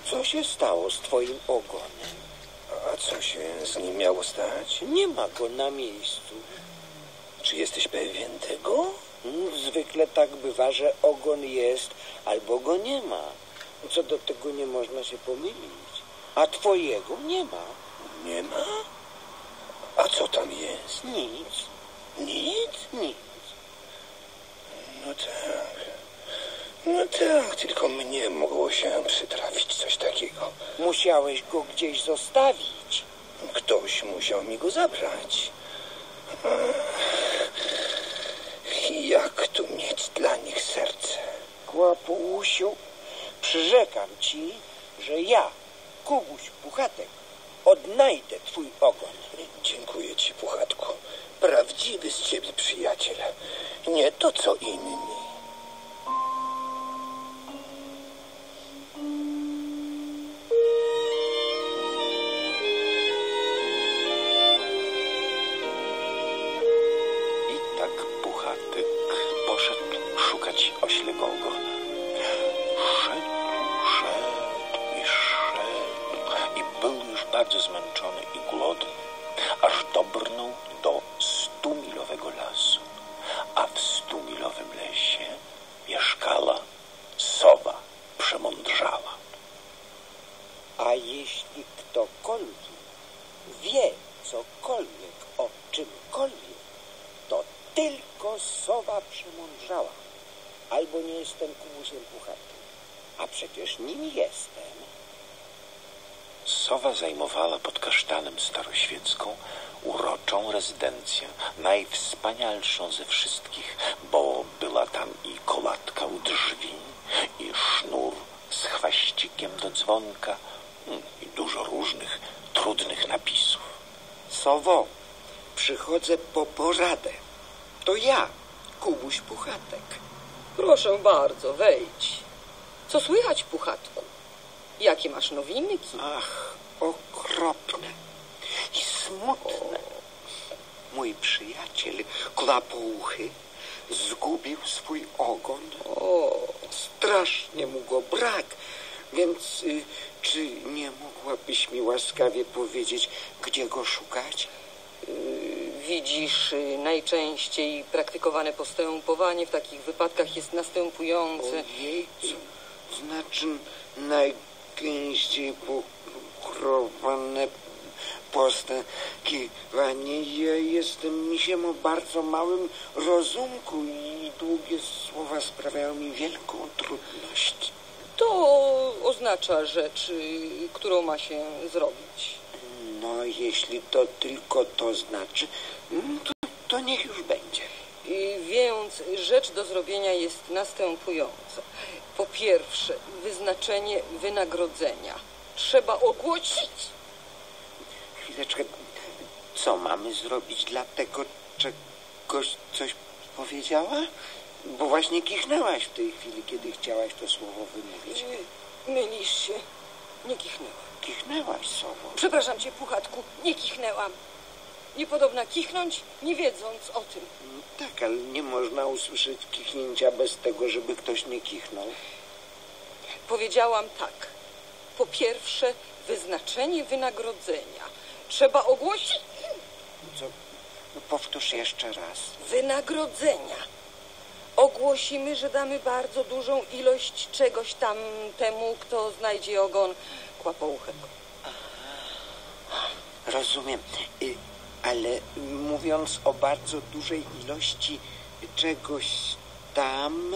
Co się stało z twoim ogonem? A co się z nim miało stać? Nie ma go na miejscu. Czy jesteś pewien tego? Zwykle tak bywa, że ogon jest albo go nie ma. Co do tego nie można się pomylić. A twojego nie ma. Nie ma? A co tam jest? Nic. Nic? Nic. No tak. No tak, tylko mnie mogło się przytrafić coś takiego. Musiałeś go gdzieś zostawić. Ktoś musiał mi go zabrać. Jak tu mieć dla nich serce? Kłapusiu, przyrzekam ci, że ja, Kubuś Puchatek, odnajdę twój ogon. Dziękuję ci, Puchatku. Prawdziwy z ciebie przyjaciel. Nie to, co inni. I tak Puchatek poszedł szukać oślego ogona. Szedł, szedł i szedł i był już bardzo zmęczony i głodny, aż dobrnął do stumilowego lasu, a w stumilowym lesie mieszkała sowa przemądrzała. A jeśli ktokolwiek wie cokolwiek o czymkolwiek, to tylko sowa przemądrzała. Albo nie jestem Kubusiem Puchatkiem, a przecież nim jestem. Sowa zajmowała pod kasztanem staroświecką uroczą rezydencję, najwspanialszą ze wszystkich, bo była tam i kolatka u drzwi, i sznur z chwaścikiem do dzwonka, i dużo różnych trudnych napisów. Sowo, przychodzę po poradę. To ja, Kubuś Puchatek. Proszę bardzo, wejdź. Co słychać, Puchatku? Jakie masz nowiny? Ach, okropne i smutne. Mój przyjaciel Klapouchy zgubił swój ogon. O, strasznie mu go brak. Więc y, czy nie mogłabyś mi łaskawie powiedzieć, gdzie go szukać? Widzisz, najczęściej praktykowane postępowanie w takich wypadkach jest następujące. Ojej, co znaczy najczęściej pokrowane postępowanie? Ja jestem misiem o bardzo małym rozumku i długie słowa sprawiają mi wielką trudność. To oznacza rzecz, którą ma się zrobić. No, jeśli to tylko to znaczy, to, to niech już będzie. Więc rzecz do zrobienia jest następująca. Po pierwsze, wyznaczenie wynagrodzenia. Trzeba ogłosić. Chwileczkę, co mamy zrobić dla tego czegoś, coś powiedziała? Bo właśnie kichnęłaś w tej chwili, kiedy chciałaś to słowo wymówić. Mylisz się. Nie kichnęłam. Kichnęłaś, Sowo. Przepraszam cię, Puchatku, nie kichnęłam. Niepodobna kichnąć, nie wiedząc o tym. Tak, ale nie można usłyszeć kichnięcia bez tego, żeby ktoś nie kichnął. Powiedziałam tak. Po pierwsze, wyznaczenie wynagrodzenia. Trzeba ogłosić... Co? No, powtórz jeszcze raz. Wynagrodzenia. Ogłosimy, że damy bardzo dużą ilość czegoś tam temu, kto znajdzie ogon Kłapouchego. Rozumiem, ale mówiąc o bardzo dużej ilości czegoś tam,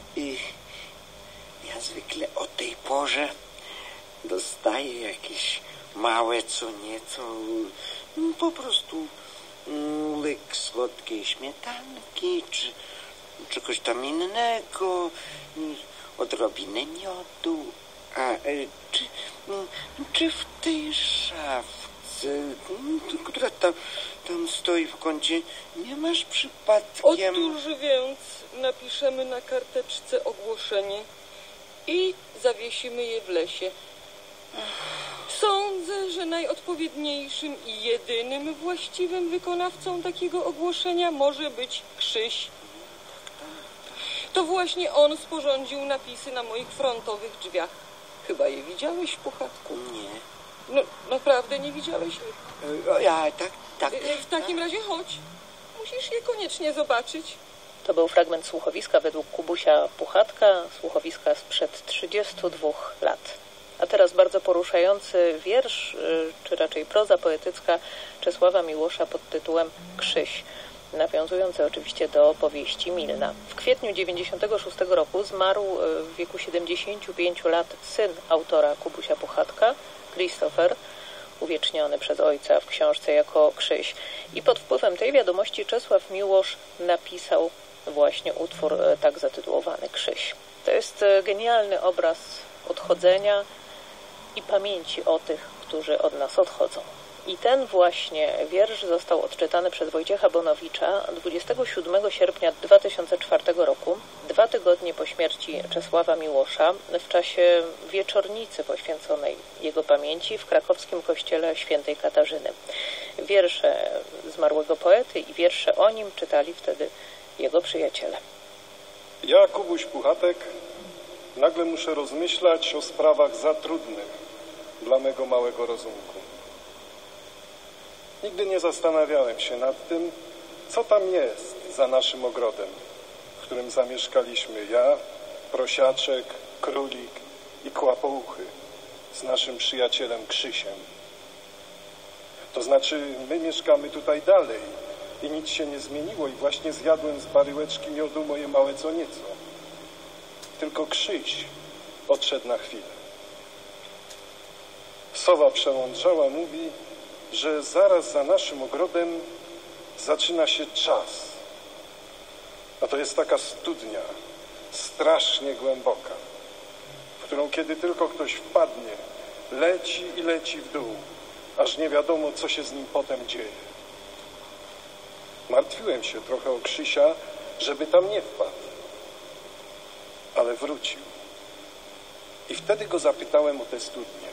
ja zwykle o tej porze dostaję jakieś małe co nieco, po prostu łyk słodkiej śmietanki, czy czegoś tam innego, odrobinę miodu. A czy, czy w tej szafce, która tam, tam stoi w kącie, nie masz przypadkiem... Otóż więc napiszemy na karteczce ogłoszenie i zawiesimy je w lesie. Sądzę, że najodpowiedniejszym i jedynym właściwym wykonawcą takiego ogłoszenia może być Krzyś. To właśnie on sporządził napisy na moich frontowych drzwiach. Chyba je widziałeś w Puchatku? Nie. No, naprawdę nie widziałeś ich? O, ja tak, tak. W takim razie chodź. Musisz je koniecznie zobaczyć. To był fragment słuchowiska według Kubusia Puchatka, słuchowiska sprzed trzydziestu dwóch lat. A teraz bardzo poruszający wiersz, czy raczej proza poetycka Czesława Miłosza pod tytułem Krzyś, nawiązujący oczywiście do opowieści Milna. W kwietniu dziewięćdziesiątego szóstego roku zmarł w wieku siedemdziesięciu pięciu lat syn autora Kubusia Puchatka, Christopher, uwieczniony przez ojca w książce jako Krzyś. I pod wpływem tej wiadomości Czesław Miłosz napisał właśnie utwór tak zatytułowany Krzyś. To jest genialny obraz odchodzenia i pamięci o tych, którzy od nas odchodzą. I ten właśnie wiersz został odczytany przez Wojciecha Bonowicza dwudziestego siódmego sierpnia dwa tysiące czwartego roku, dwa tygodnie po śmierci Czesława Miłosza, w czasie wieczornicy poświęconej jego pamięci w krakowskim kościele świętej Katarzyny. Wiersze zmarłego poety i wiersze o nim czytali wtedy jego przyjaciele. Ja, Kubuś Puchatek, nagle muszę rozmyślać o sprawach za trudnych dla mego małego rozumku. Nigdy nie zastanawiałem się nad tym, co tam jest za naszym ogrodem, w którym zamieszkaliśmy ja, Prosiaczek, Królik i Kłapouchy z naszym przyjacielem Krzysiem. To znaczy, my mieszkamy tutaj dalej i nic się nie zmieniło i właśnie zjadłem z baryłeczki miodu moje małe co nieco. Tylko Krzyś odszedł na chwilę. Sowa przełączała mówi, że zaraz za naszym ogrodem zaczyna się czas. A to jest taka studnia, strasznie głęboka, w którą kiedy tylko ktoś wpadnie, leci i leci w dół, aż nie wiadomo, co się z nim potem dzieje. Martwiłem się trochę o Krzysia, żeby tam nie wpadł, ale wrócił. I wtedy go zapytałem o tę studnię.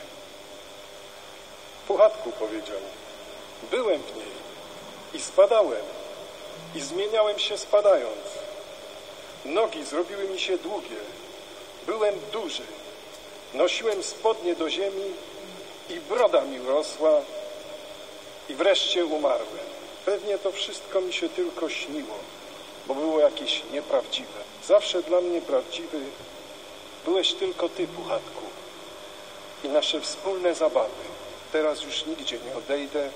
Puchatku, powiedział, byłem w niej i spadałem i zmieniałem się spadając. Nogi zrobiły mi się długie, byłem duży, nosiłem spodnie do ziemi i broda mi rosła i wreszcie umarłem. Pewnie to wszystko mi się tylko śniło, bo było jakieś nieprawdziwe. Zawsze dla mnie prawdziwy byłeś tylko ty, Puchatku, i nasze wspólne zabawy. Teraz już nigdzie nie odejdę,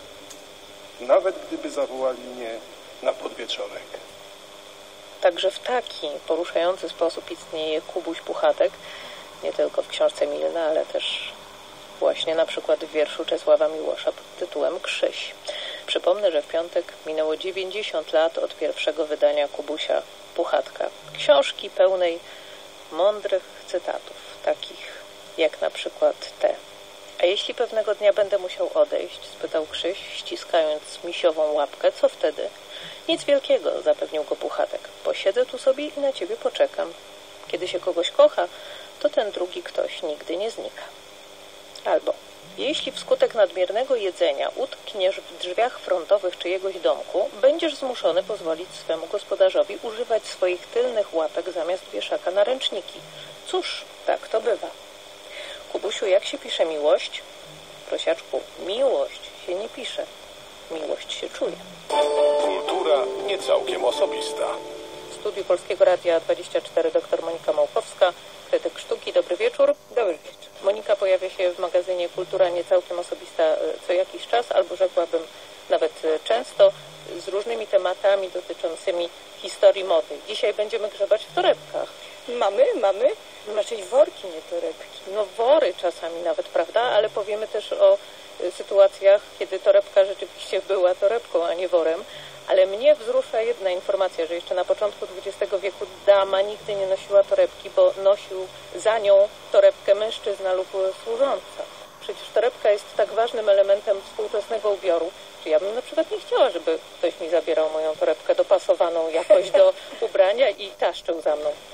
nawet gdyby zawołali mnie na podwieczorek. Także w taki poruszający sposób istnieje Kubuś Puchatek, nie tylko w książce Milna, ale też właśnie na przykład w wierszu Czesława Miłosza pod tytułem Krzyś. Przypomnę, że w piątek minęło dziewięćdziesiąt lat od pierwszego wydania Kubusia Puchatka. Książki pełnej mądrych cytatów, takich jak na przykład te. A jeśli pewnego dnia będę musiał odejść? Spytał Krzyś, ściskając misiową łapkę. Co wtedy? Nic wielkiego, zapewnił go Puchatek. Posiedzę tu sobie i na ciebie poczekam. Kiedy się kogoś kocha, to ten drugi ktoś nigdy nie znika. Albo jeśli wskutek nadmiernego jedzenia utkniesz w drzwiach frontowych czyjegoś domku, będziesz zmuszony pozwolić swemu gospodarzowi używać swoich tylnych łapek zamiast wieszaka na ręczniki. Cóż, tak to bywa. Kubusiu, jak się pisze miłość? Prosiaczku, miłość się nie pisze. Miłość się czuje. Kultura nie całkiem osobista. W studiu Polskiego Radia dwadzieścia cztery doktor Monika Małkowska, krytyk sztuki. Dobry wieczór. Dobry wieczór. Monika pojawia się w magazynie Kultura nie całkiem osobista co jakiś czas, albo rzekłabym nawet często, z różnymi tematami dotyczącymi historii mody. Dzisiaj będziemy grzebać w torebkach. Mamy, mamy. Raczej worki, nie torebki. No wory czasami nawet, prawda? Ale powiemy też o sytuacjach, kiedy torebka rzeczywiście była torebką, a nie worem. Ale mnie wzrusza jedna informacja, że jeszcze na początku dwudziestego wieku dama nigdy nie nosiła torebki, bo nosił za nią torebkę mężczyzna lub służąca. Przecież torebka jest tak ważnym elementem współczesnego ubioru, że ja bym na przykład nie chciała, żeby ktoś mi zabierał moją torebkę dopasowaną jakoś do ubrania i taszczył za mną.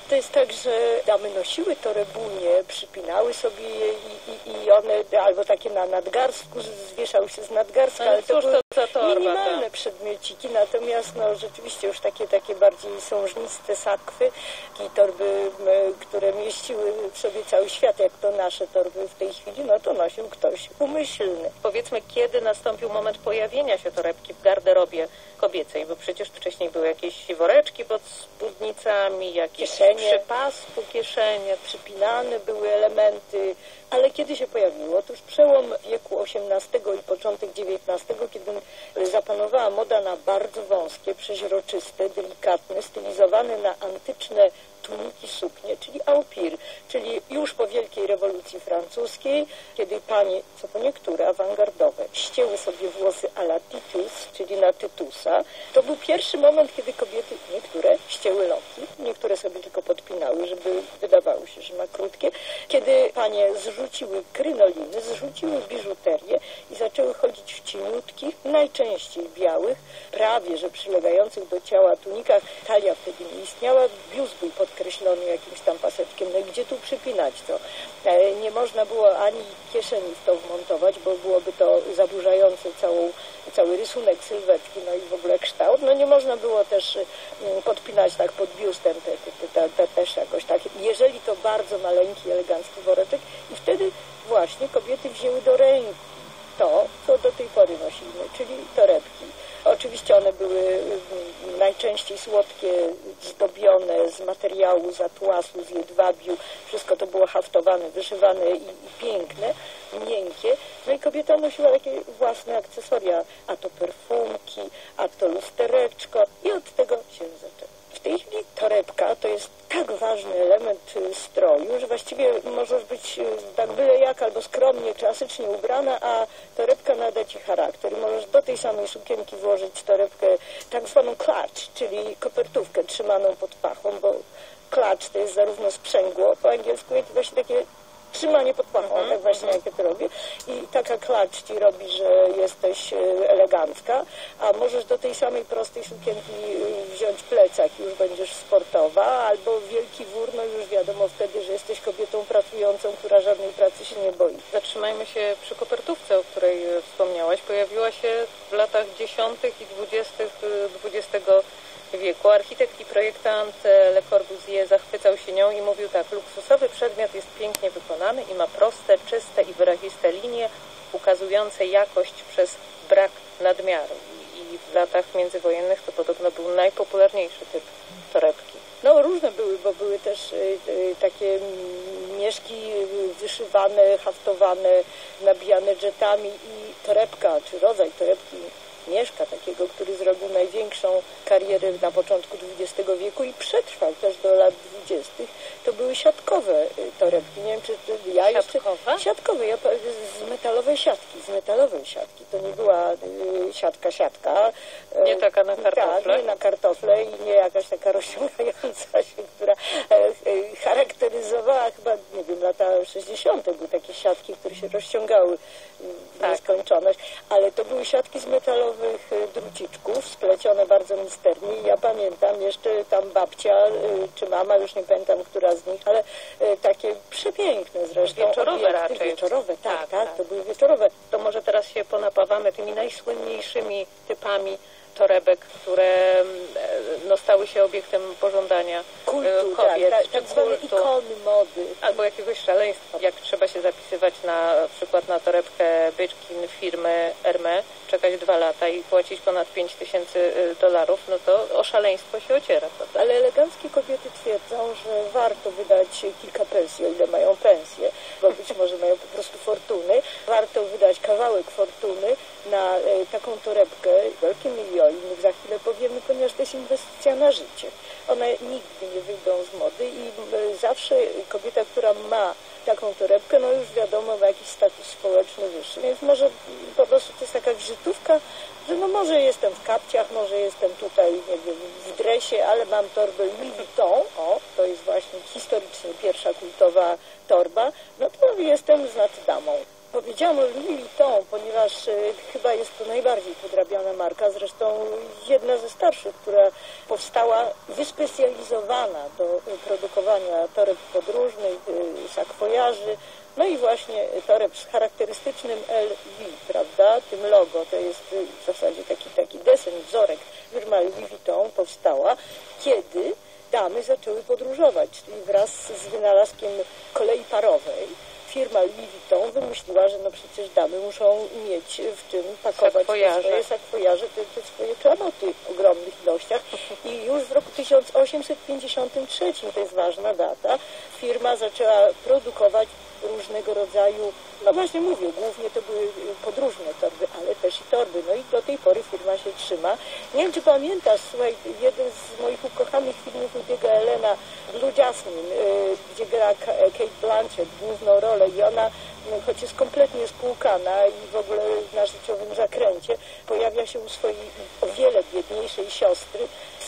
to jest tak, że damy nosiły torebunie, przypinały sobie je i, i, i one, albo takie na nadgarstku, zwieszały się z nadgarstka, ale, ale to były to torba, minimalne tak. przedmiociki, natomiast no rzeczywiście już takie, takie bardziej sążniste sakwy i torby, które mieściły w sobie cały świat, jak to nasze torby w tej chwili, no to nosił ktoś umyślny. Powiedzmy, kiedy nastąpił moment pojawienia się torebki w garderobie kobiecej, bo przecież wcześniej były jakieś woreczki pod spódnicami, jakieś Kieszenie. przy pasku, kieszenie. Przypinane były elementy, ale kiedy się pojawiło? Otóż przełom wieku osiemnastego i początek dziewiętnastego, kiedy zapanowała moda na bardzo wąskie, przeźroczyste, delikatne, stylizowane na antyczne tuniki, suknie, czyli empire, czyli już po wielkiej rewolucji francuskiej, kiedy panie, co po niektóre awangardowe, ścięły sobie włosy à la Titus, czyli na Tytusa. To był pierwszy moment, kiedy kobiety, niektóre ścięły loki, niektóre sobie tylko podpinały, żeby wydawało się, że ma krótkie. Kiedy panie zrzuciły krynoliny, zrzuciły biżuterię i zaczęły chodzić w cieniutkich, najczęściej białych, prawie że przylegających do ciała tunikach. Talia wtedy nie istniała, biust był podkreślony jakimś tam paseczkiem. No i gdzie tu przypinać to? E, nie można było ani kieszeni w to wmontować, bo byłoby to zaburzające całą, cały rysunek sylwetki, no i w ogóle kształt. No nie można było też mm, podpinać tak pod biustem te, te, te, te, też jakoś tak. Jeżeli to bardzo maleńki, elegancki woreczek i wtedy właśnie kobiety wzięły do ręki to, co do tej pory nosimy, czyli torebki. Oczywiście one były najczęściej słodkie, zdobione z materiału, z atłasu, z jedwabiu. Wszystko to było haftowane, wyszywane i, i piękne, miękkie. No i kobieta nosiła takie własne akcesoria, a to perfumki, a to lustereczko i od tego się zaczęło. W tej chwili torebka to jest tak ważny element stroju, że właściwie możesz być tak byle jak albo skromnie, klasycznie ubrana, a torebka nada ci charakter. Możesz do tej samej sukienki włożyć torebkę, tak zwaną klacz, czyli kopertówkę trzymaną pod pachą, bo klacz to jest zarówno sprzęgło, po angielsku jest to właśnie takie trzymanie pod pachą, mm-hmm. tak właśnie jak ja to robię. I taka klacz ci robi, że jesteś elegancka, a możesz do tej samej prostej sukienki wziąć plecak i już będziesz sportowa, albo wielki wór, no już wiadomo wtedy, że jesteś kobietą pracującą, która żadnej pracy się nie boi. Zatrzymajmy się przy kopertówce, o której wspomniałaś. Pojawiła się w latach dziesiątych i dwudziestych dwudziestego wieku. Architekt i projektant Le Corbusier zachwycał się nią i mówił tak: luksusowy przedmiot jest pięknie wykonany i ma proste, czyste i wyraziste linie ukazujące jakość przez brak nadmiaru. I w latach międzywojennych to podobno był najpopularniejszy typ torebki. No różne były, bo były też y, y, takie mieszki wyszywane, haftowane, nabijane dżetami i torebka, czy rodzaj torebki Mieszka, takiego, który zrobił największą karierę na początku dwudziestego wieku i przetrwał też do lat dwudziestych. To były siatkowe torebki. Nie wiem, czy to ja siatkowe? Jeszcze, siatkowe, ja, z metalowej siatki, z metalowej siatki. To nie była y, siatka, siatka. Nie taka na kartofle? Tak, nie na kartofle i nie jakaś taka rozciągająca się, która e, e, charakteryzowała chyba, nie wiem, lata sześćdziesiąte. Były takie siatki, które się rozciągały w tak. nieskończoność, ale to były siatki z metalowych druciczków, splecione bardzo misternie. I ja pamiętam jeszcze tam babcia, czy mama, już nie pamiętam, która z nich, ale takie przepiękne zresztą. Wieczorowe obiekty, raczej. Wieczorowe, tak, tak, tak, tak, to były wieczorowe. To może teraz się ponapawamy tymi najsłynniejszymi typami torebek, które no, stały się obiektem pożądania kultu, kobiet. Tak, tak, tak zwane ikony mody. Albo jakiegoś szaleństwa. Jak trzeba się zapisywać na przykład na torebkę Birkin firmy Hermès, czekać dwa lata i płacić ponad pięć tysięcy dolarów, no to o szaleństwo się ociera. Prawda? Ale eleganckie kobiety twierdzą, że warto wydać kilka pensji, o ile mają pensję, bo być może mają po prostu fortuny. Warto wydać kawałek fortuny na e, taką torebkę, wielkie miliony, za chwilę powiemy, ponieważ to jest inwestycja na życie. One nigdy nie wyjdą z mody i e, zawsze kobieta, która ma taką torebkę, no już wiadomo, ma jakiś status społeczny wyższy. Więc może po prostu to jest taka wizytówka, że no może jestem w kapciach, może jestem tutaj, nie wiem, w dresie, ale mam torbę Louis Vuitton, o, to jest właśnie historycznie pierwsza kultowa torba, no to jestem znad damą. Powiedziałam o Louis Vuitton, ponieważ y, chyba jest to najbardziej podrabiana marka, zresztą jedna ze starszych, która powstała wyspecjalizowana do y, produkowania toreb podróżnych, y, sakwojaży, no i właśnie toreb z charakterystycznym L V, prawda, tym logo, to jest y, w zasadzie taki, taki desen, wzorek. Firma Louis Vuitton powstała, kiedy damy zaczęły podróżować, czyli wraz z wynalazkiem kolei parowej. Firma Louis Vuitton wymyśliła, że no przecież damy muszą mieć w czym pakować te swoje sakwojaże, te, te swoje klanoty w ogromnych ilościach. I już w roku tysiąc osiemset pięćdziesiątym trzecim, to jest ważna data, firma zaczęła produkować różnego rodzaju, no właśnie mówię, głównie to były podróżne torby, ale też i torby. No i do tej pory firma się trzyma. Nie wiem, czy pamiętasz, słuchaj, jeden z moich ukochanych filmów ubiega Elena Blue Jasmine, yy, gdzie gra Kate Blanchett główną rolę i ona, no, choć jest kompletnie spłukana i w ogóle na życiowym zakręcie, pojawia się u swojej o wiele biedniejszej siostry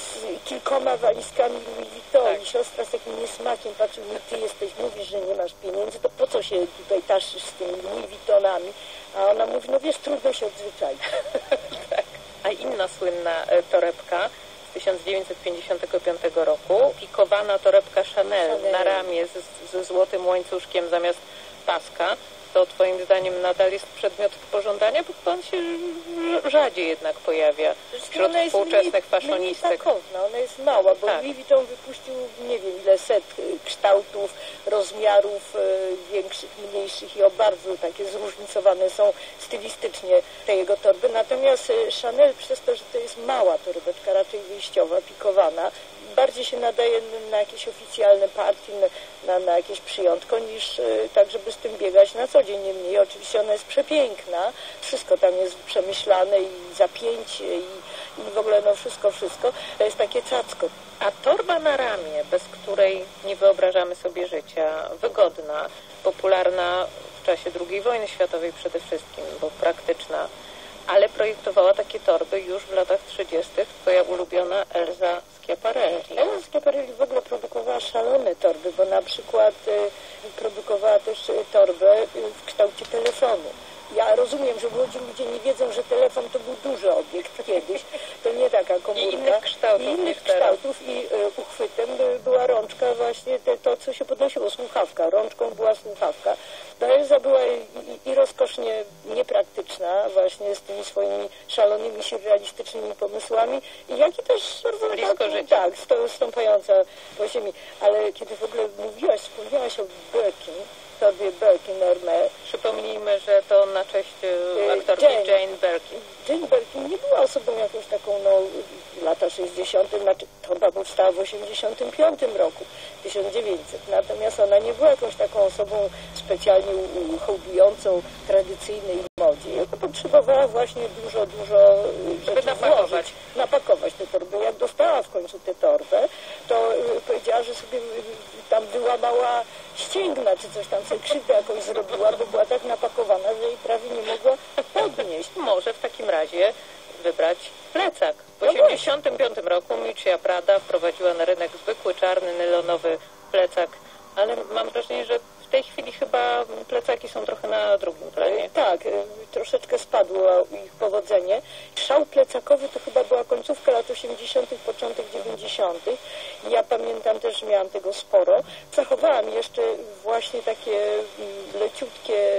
z kilkoma walizkami Louis Vuitton tak. I siostra z takim niesmakiem patrzy, mówi, ty jesteś, mówisz, że nie masz pieniędzy, to po co się tutaj taszysz z tymi Louis Vuittonami? A ona mówi, no wiesz, trudno się odzwyczaić. Tak. A inna słynna torebka z tysiąc dziewięćset pięćdziesiątego piątego roku, pikowana torebka Chanel, Chanel. na ramię z, ze złotym łańcuszkiem zamiast paska, to twoim zdaniem nadal jest przedmiot pożądania, bo on się rzadziej jednak pojawia wśród współczesnych faszonistek. Ona jest mała, bo tak. Louis Vuitton wypuścił nie wiem ile set kształtów, rozmiarów większych, mniejszych i o bardzo takie zróżnicowane są stylistycznie te jego torby. Natomiast Chanel przez to, że to jest mała torebeczka, raczej wyjściowa, pikowana, bardziej się nadaje na jakieś oficjalne partie, na, na jakieś przyjątko, niż y, tak, żeby z tym biegać na co dzień. Niemniej oczywiście ona jest przepiękna, wszystko tam jest przemyślane i zapięcie i, i w ogóle no wszystko, wszystko. To jest takie cacko. A torba na ramię, bez której nie wyobrażamy sobie życia, wygodna, popularna w czasie drugiej wojny światowej przede wszystkim, bo praktyczna, ale projektowała takie torby już w latach trzydziestych twoja ulubiona Elza Schiaparelli. Elza Schiaparelli w ogóle produkowała szalone torby, bo na przykład y, produkowała też y, torbę y, w kształcie telefonu. Ja rozumiem, że młodzi ludzie nie wiedzą, że telefon to był duży obiekt kiedyś, to nie taka komórka. I innych kształtów. I innych kształtów i y, uchwytem by, była rączka właśnie, te, to co się podnosiło, słuchawka. Rączką była słuchawka. Ta Elza była i, i, i rozkosznie niepraktyczna właśnie z tymi swoimi szalonymi, surrealistycznymi pomysłami i jak i też blisko życia. Tak, sto, stąpająca po ziemi. Ale kiedy w ogóle mówiłaś, wspomniałaś o Birkin, torbie Birkin Hermès. Przypomnijmy, że to na cześć aktorki Jane, Jane Birkin. Jane Birkin nie była osobą jakąś taką, no, lata sześćdziesiąte, znaczy torba powstała w osiemdziesiątym piątym roku, tysiąc dziewięćset. Natomiast ona nie była jakąś taką osobą specjalnie hołdującą tradycyjnej modzie. Potrzebowała właśnie dużo, dużo rzeczy napakować. włożyć, napakować tę torbę. Jak dostała w końcu tę torbę, to powiedziała, że sobie tam wyłamała ścięgna, czy coś tam sobie krzywdę jakąś zrobiła, bo była tak napakowana, że jej prawie nie mogła podnieść. Może w takim razie wybrać plecak. W osiemdziesiątym piątym roku Miuccia Prada wprowadziła na rynek zwykły, czarny, nylonowy plecak, ale mam wrażenie, że w tej chwili chyba plecaki są trochę na drugim planie. Tak, troszeczkę spadło ich powodzenie. Szał plecakowy to chyba była końcówka lat osiemdziesiątych, początek dziewięćdziesiątych. Ja pamiętam też, że miałam tego sporo. Zachowałam jeszcze właśnie takie leciutkie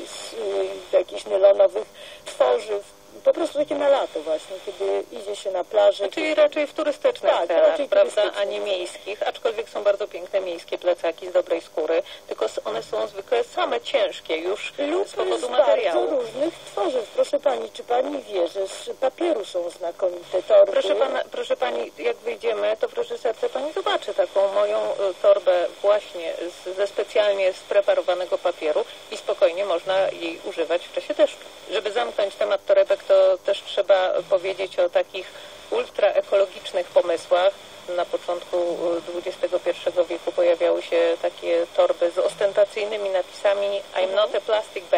z jakichś nylonowych tworzyw, po prostu takie na lato właśnie, kiedy idzie się na plażę. Czyli raczej w turystycznych tak, celach, raczej prawda, a nie miejskich, aczkolwiek są bardzo piękne miejskie plecaki z dobrej skóry, tylko one są zwykle same ciężkie już lub z powodu z materiału. bardzo różnych tworzyw. Proszę Pani, czy Pani wie, że z papieru są znakomite torby? Proszę, pana, proszę Pani, jak wyjdziemy, to w reżyserce Pani zobaczy taką moją torbę właśnie z, ze specjalnie spreparowanego papieru i spokojnie można jej używać w czasie deszczu. Żeby zamknąć temat torebek, to też trzeba powiedzieć o takich ultraekologicznych pomysłach. Na początku dwudziestego pierwszego wieku pojawiały się takie torby z ostentacyjnymi napisami I'm not a plastic bag.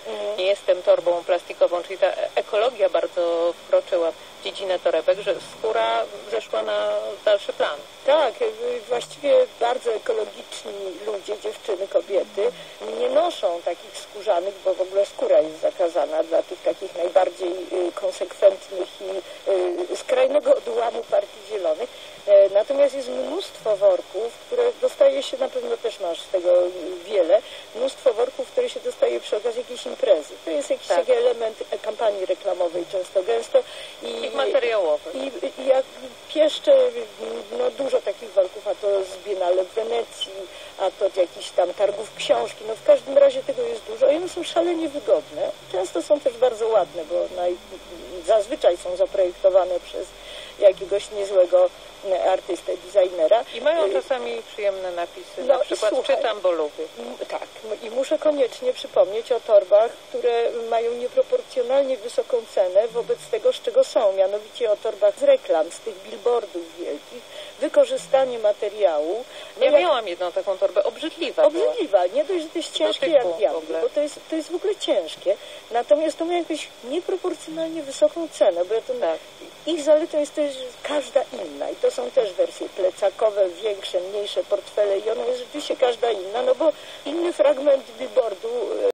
nie jestem torbą plastikową, czyli ta ekologia bardzo wkroczyła w dziedzinę torebek, że skóra zeszła na dalszy plan. Tak, właściwie bardzo ekologiczni ludzie, dziewczyny, kobiety nie noszą takich skórzanych, bo w ogóle skóra jest zakazana dla tych takich najbardziej konsekwentnych i skrajnego odłamu partii zielonych. Natomiast jest mnóstwo worków, które dostaje się, na pewno też masz z tego wiele, mnóstwo worków, które się dostaje przy okazji jakiejś imprezy. To jest jakiś tak. taki element kampanii reklamowej często, gęsto. I, I materiałowy. I, I jak pieszczę, no dużo takich worków, a to z Biennale w Wenecji, a to od jakichś tam targów książki, no w każdym razie tego jest dużo i one są szalenie wygodne. Często są też bardzo ładne, bo naj, zazwyczaj są zaprojektowane przez jakiegoś niezłego artystę, designera. I mają czasami przyjemne napisy, no, na przykład słuchaj, czytam, bo lubię. Tak, i muszę koniecznie przypomnieć o torbach, które mają nieproporcjonalnie wysoką cenę wobec tego, z czego są, mianowicie o torbach z reklam, z tych billboardów wielkich, wykorzystanie materiału. No ja jak... miałam jedną taką torbę, obrzydliwa Obrzydliwa, była. Nie dość, że to jest ciężkie jak diabł, bo to jest, to jest w ogóle ciężkie, natomiast to ma jakąś nieproporcjonalnie wysoką cenę, bo ja to, tak. ich zaletą jest też każda inna i to są też wersje plecakowe, większe, mniejsze portfele i ona jest rzeczywiście każda inna, no bo inny fragment billboardu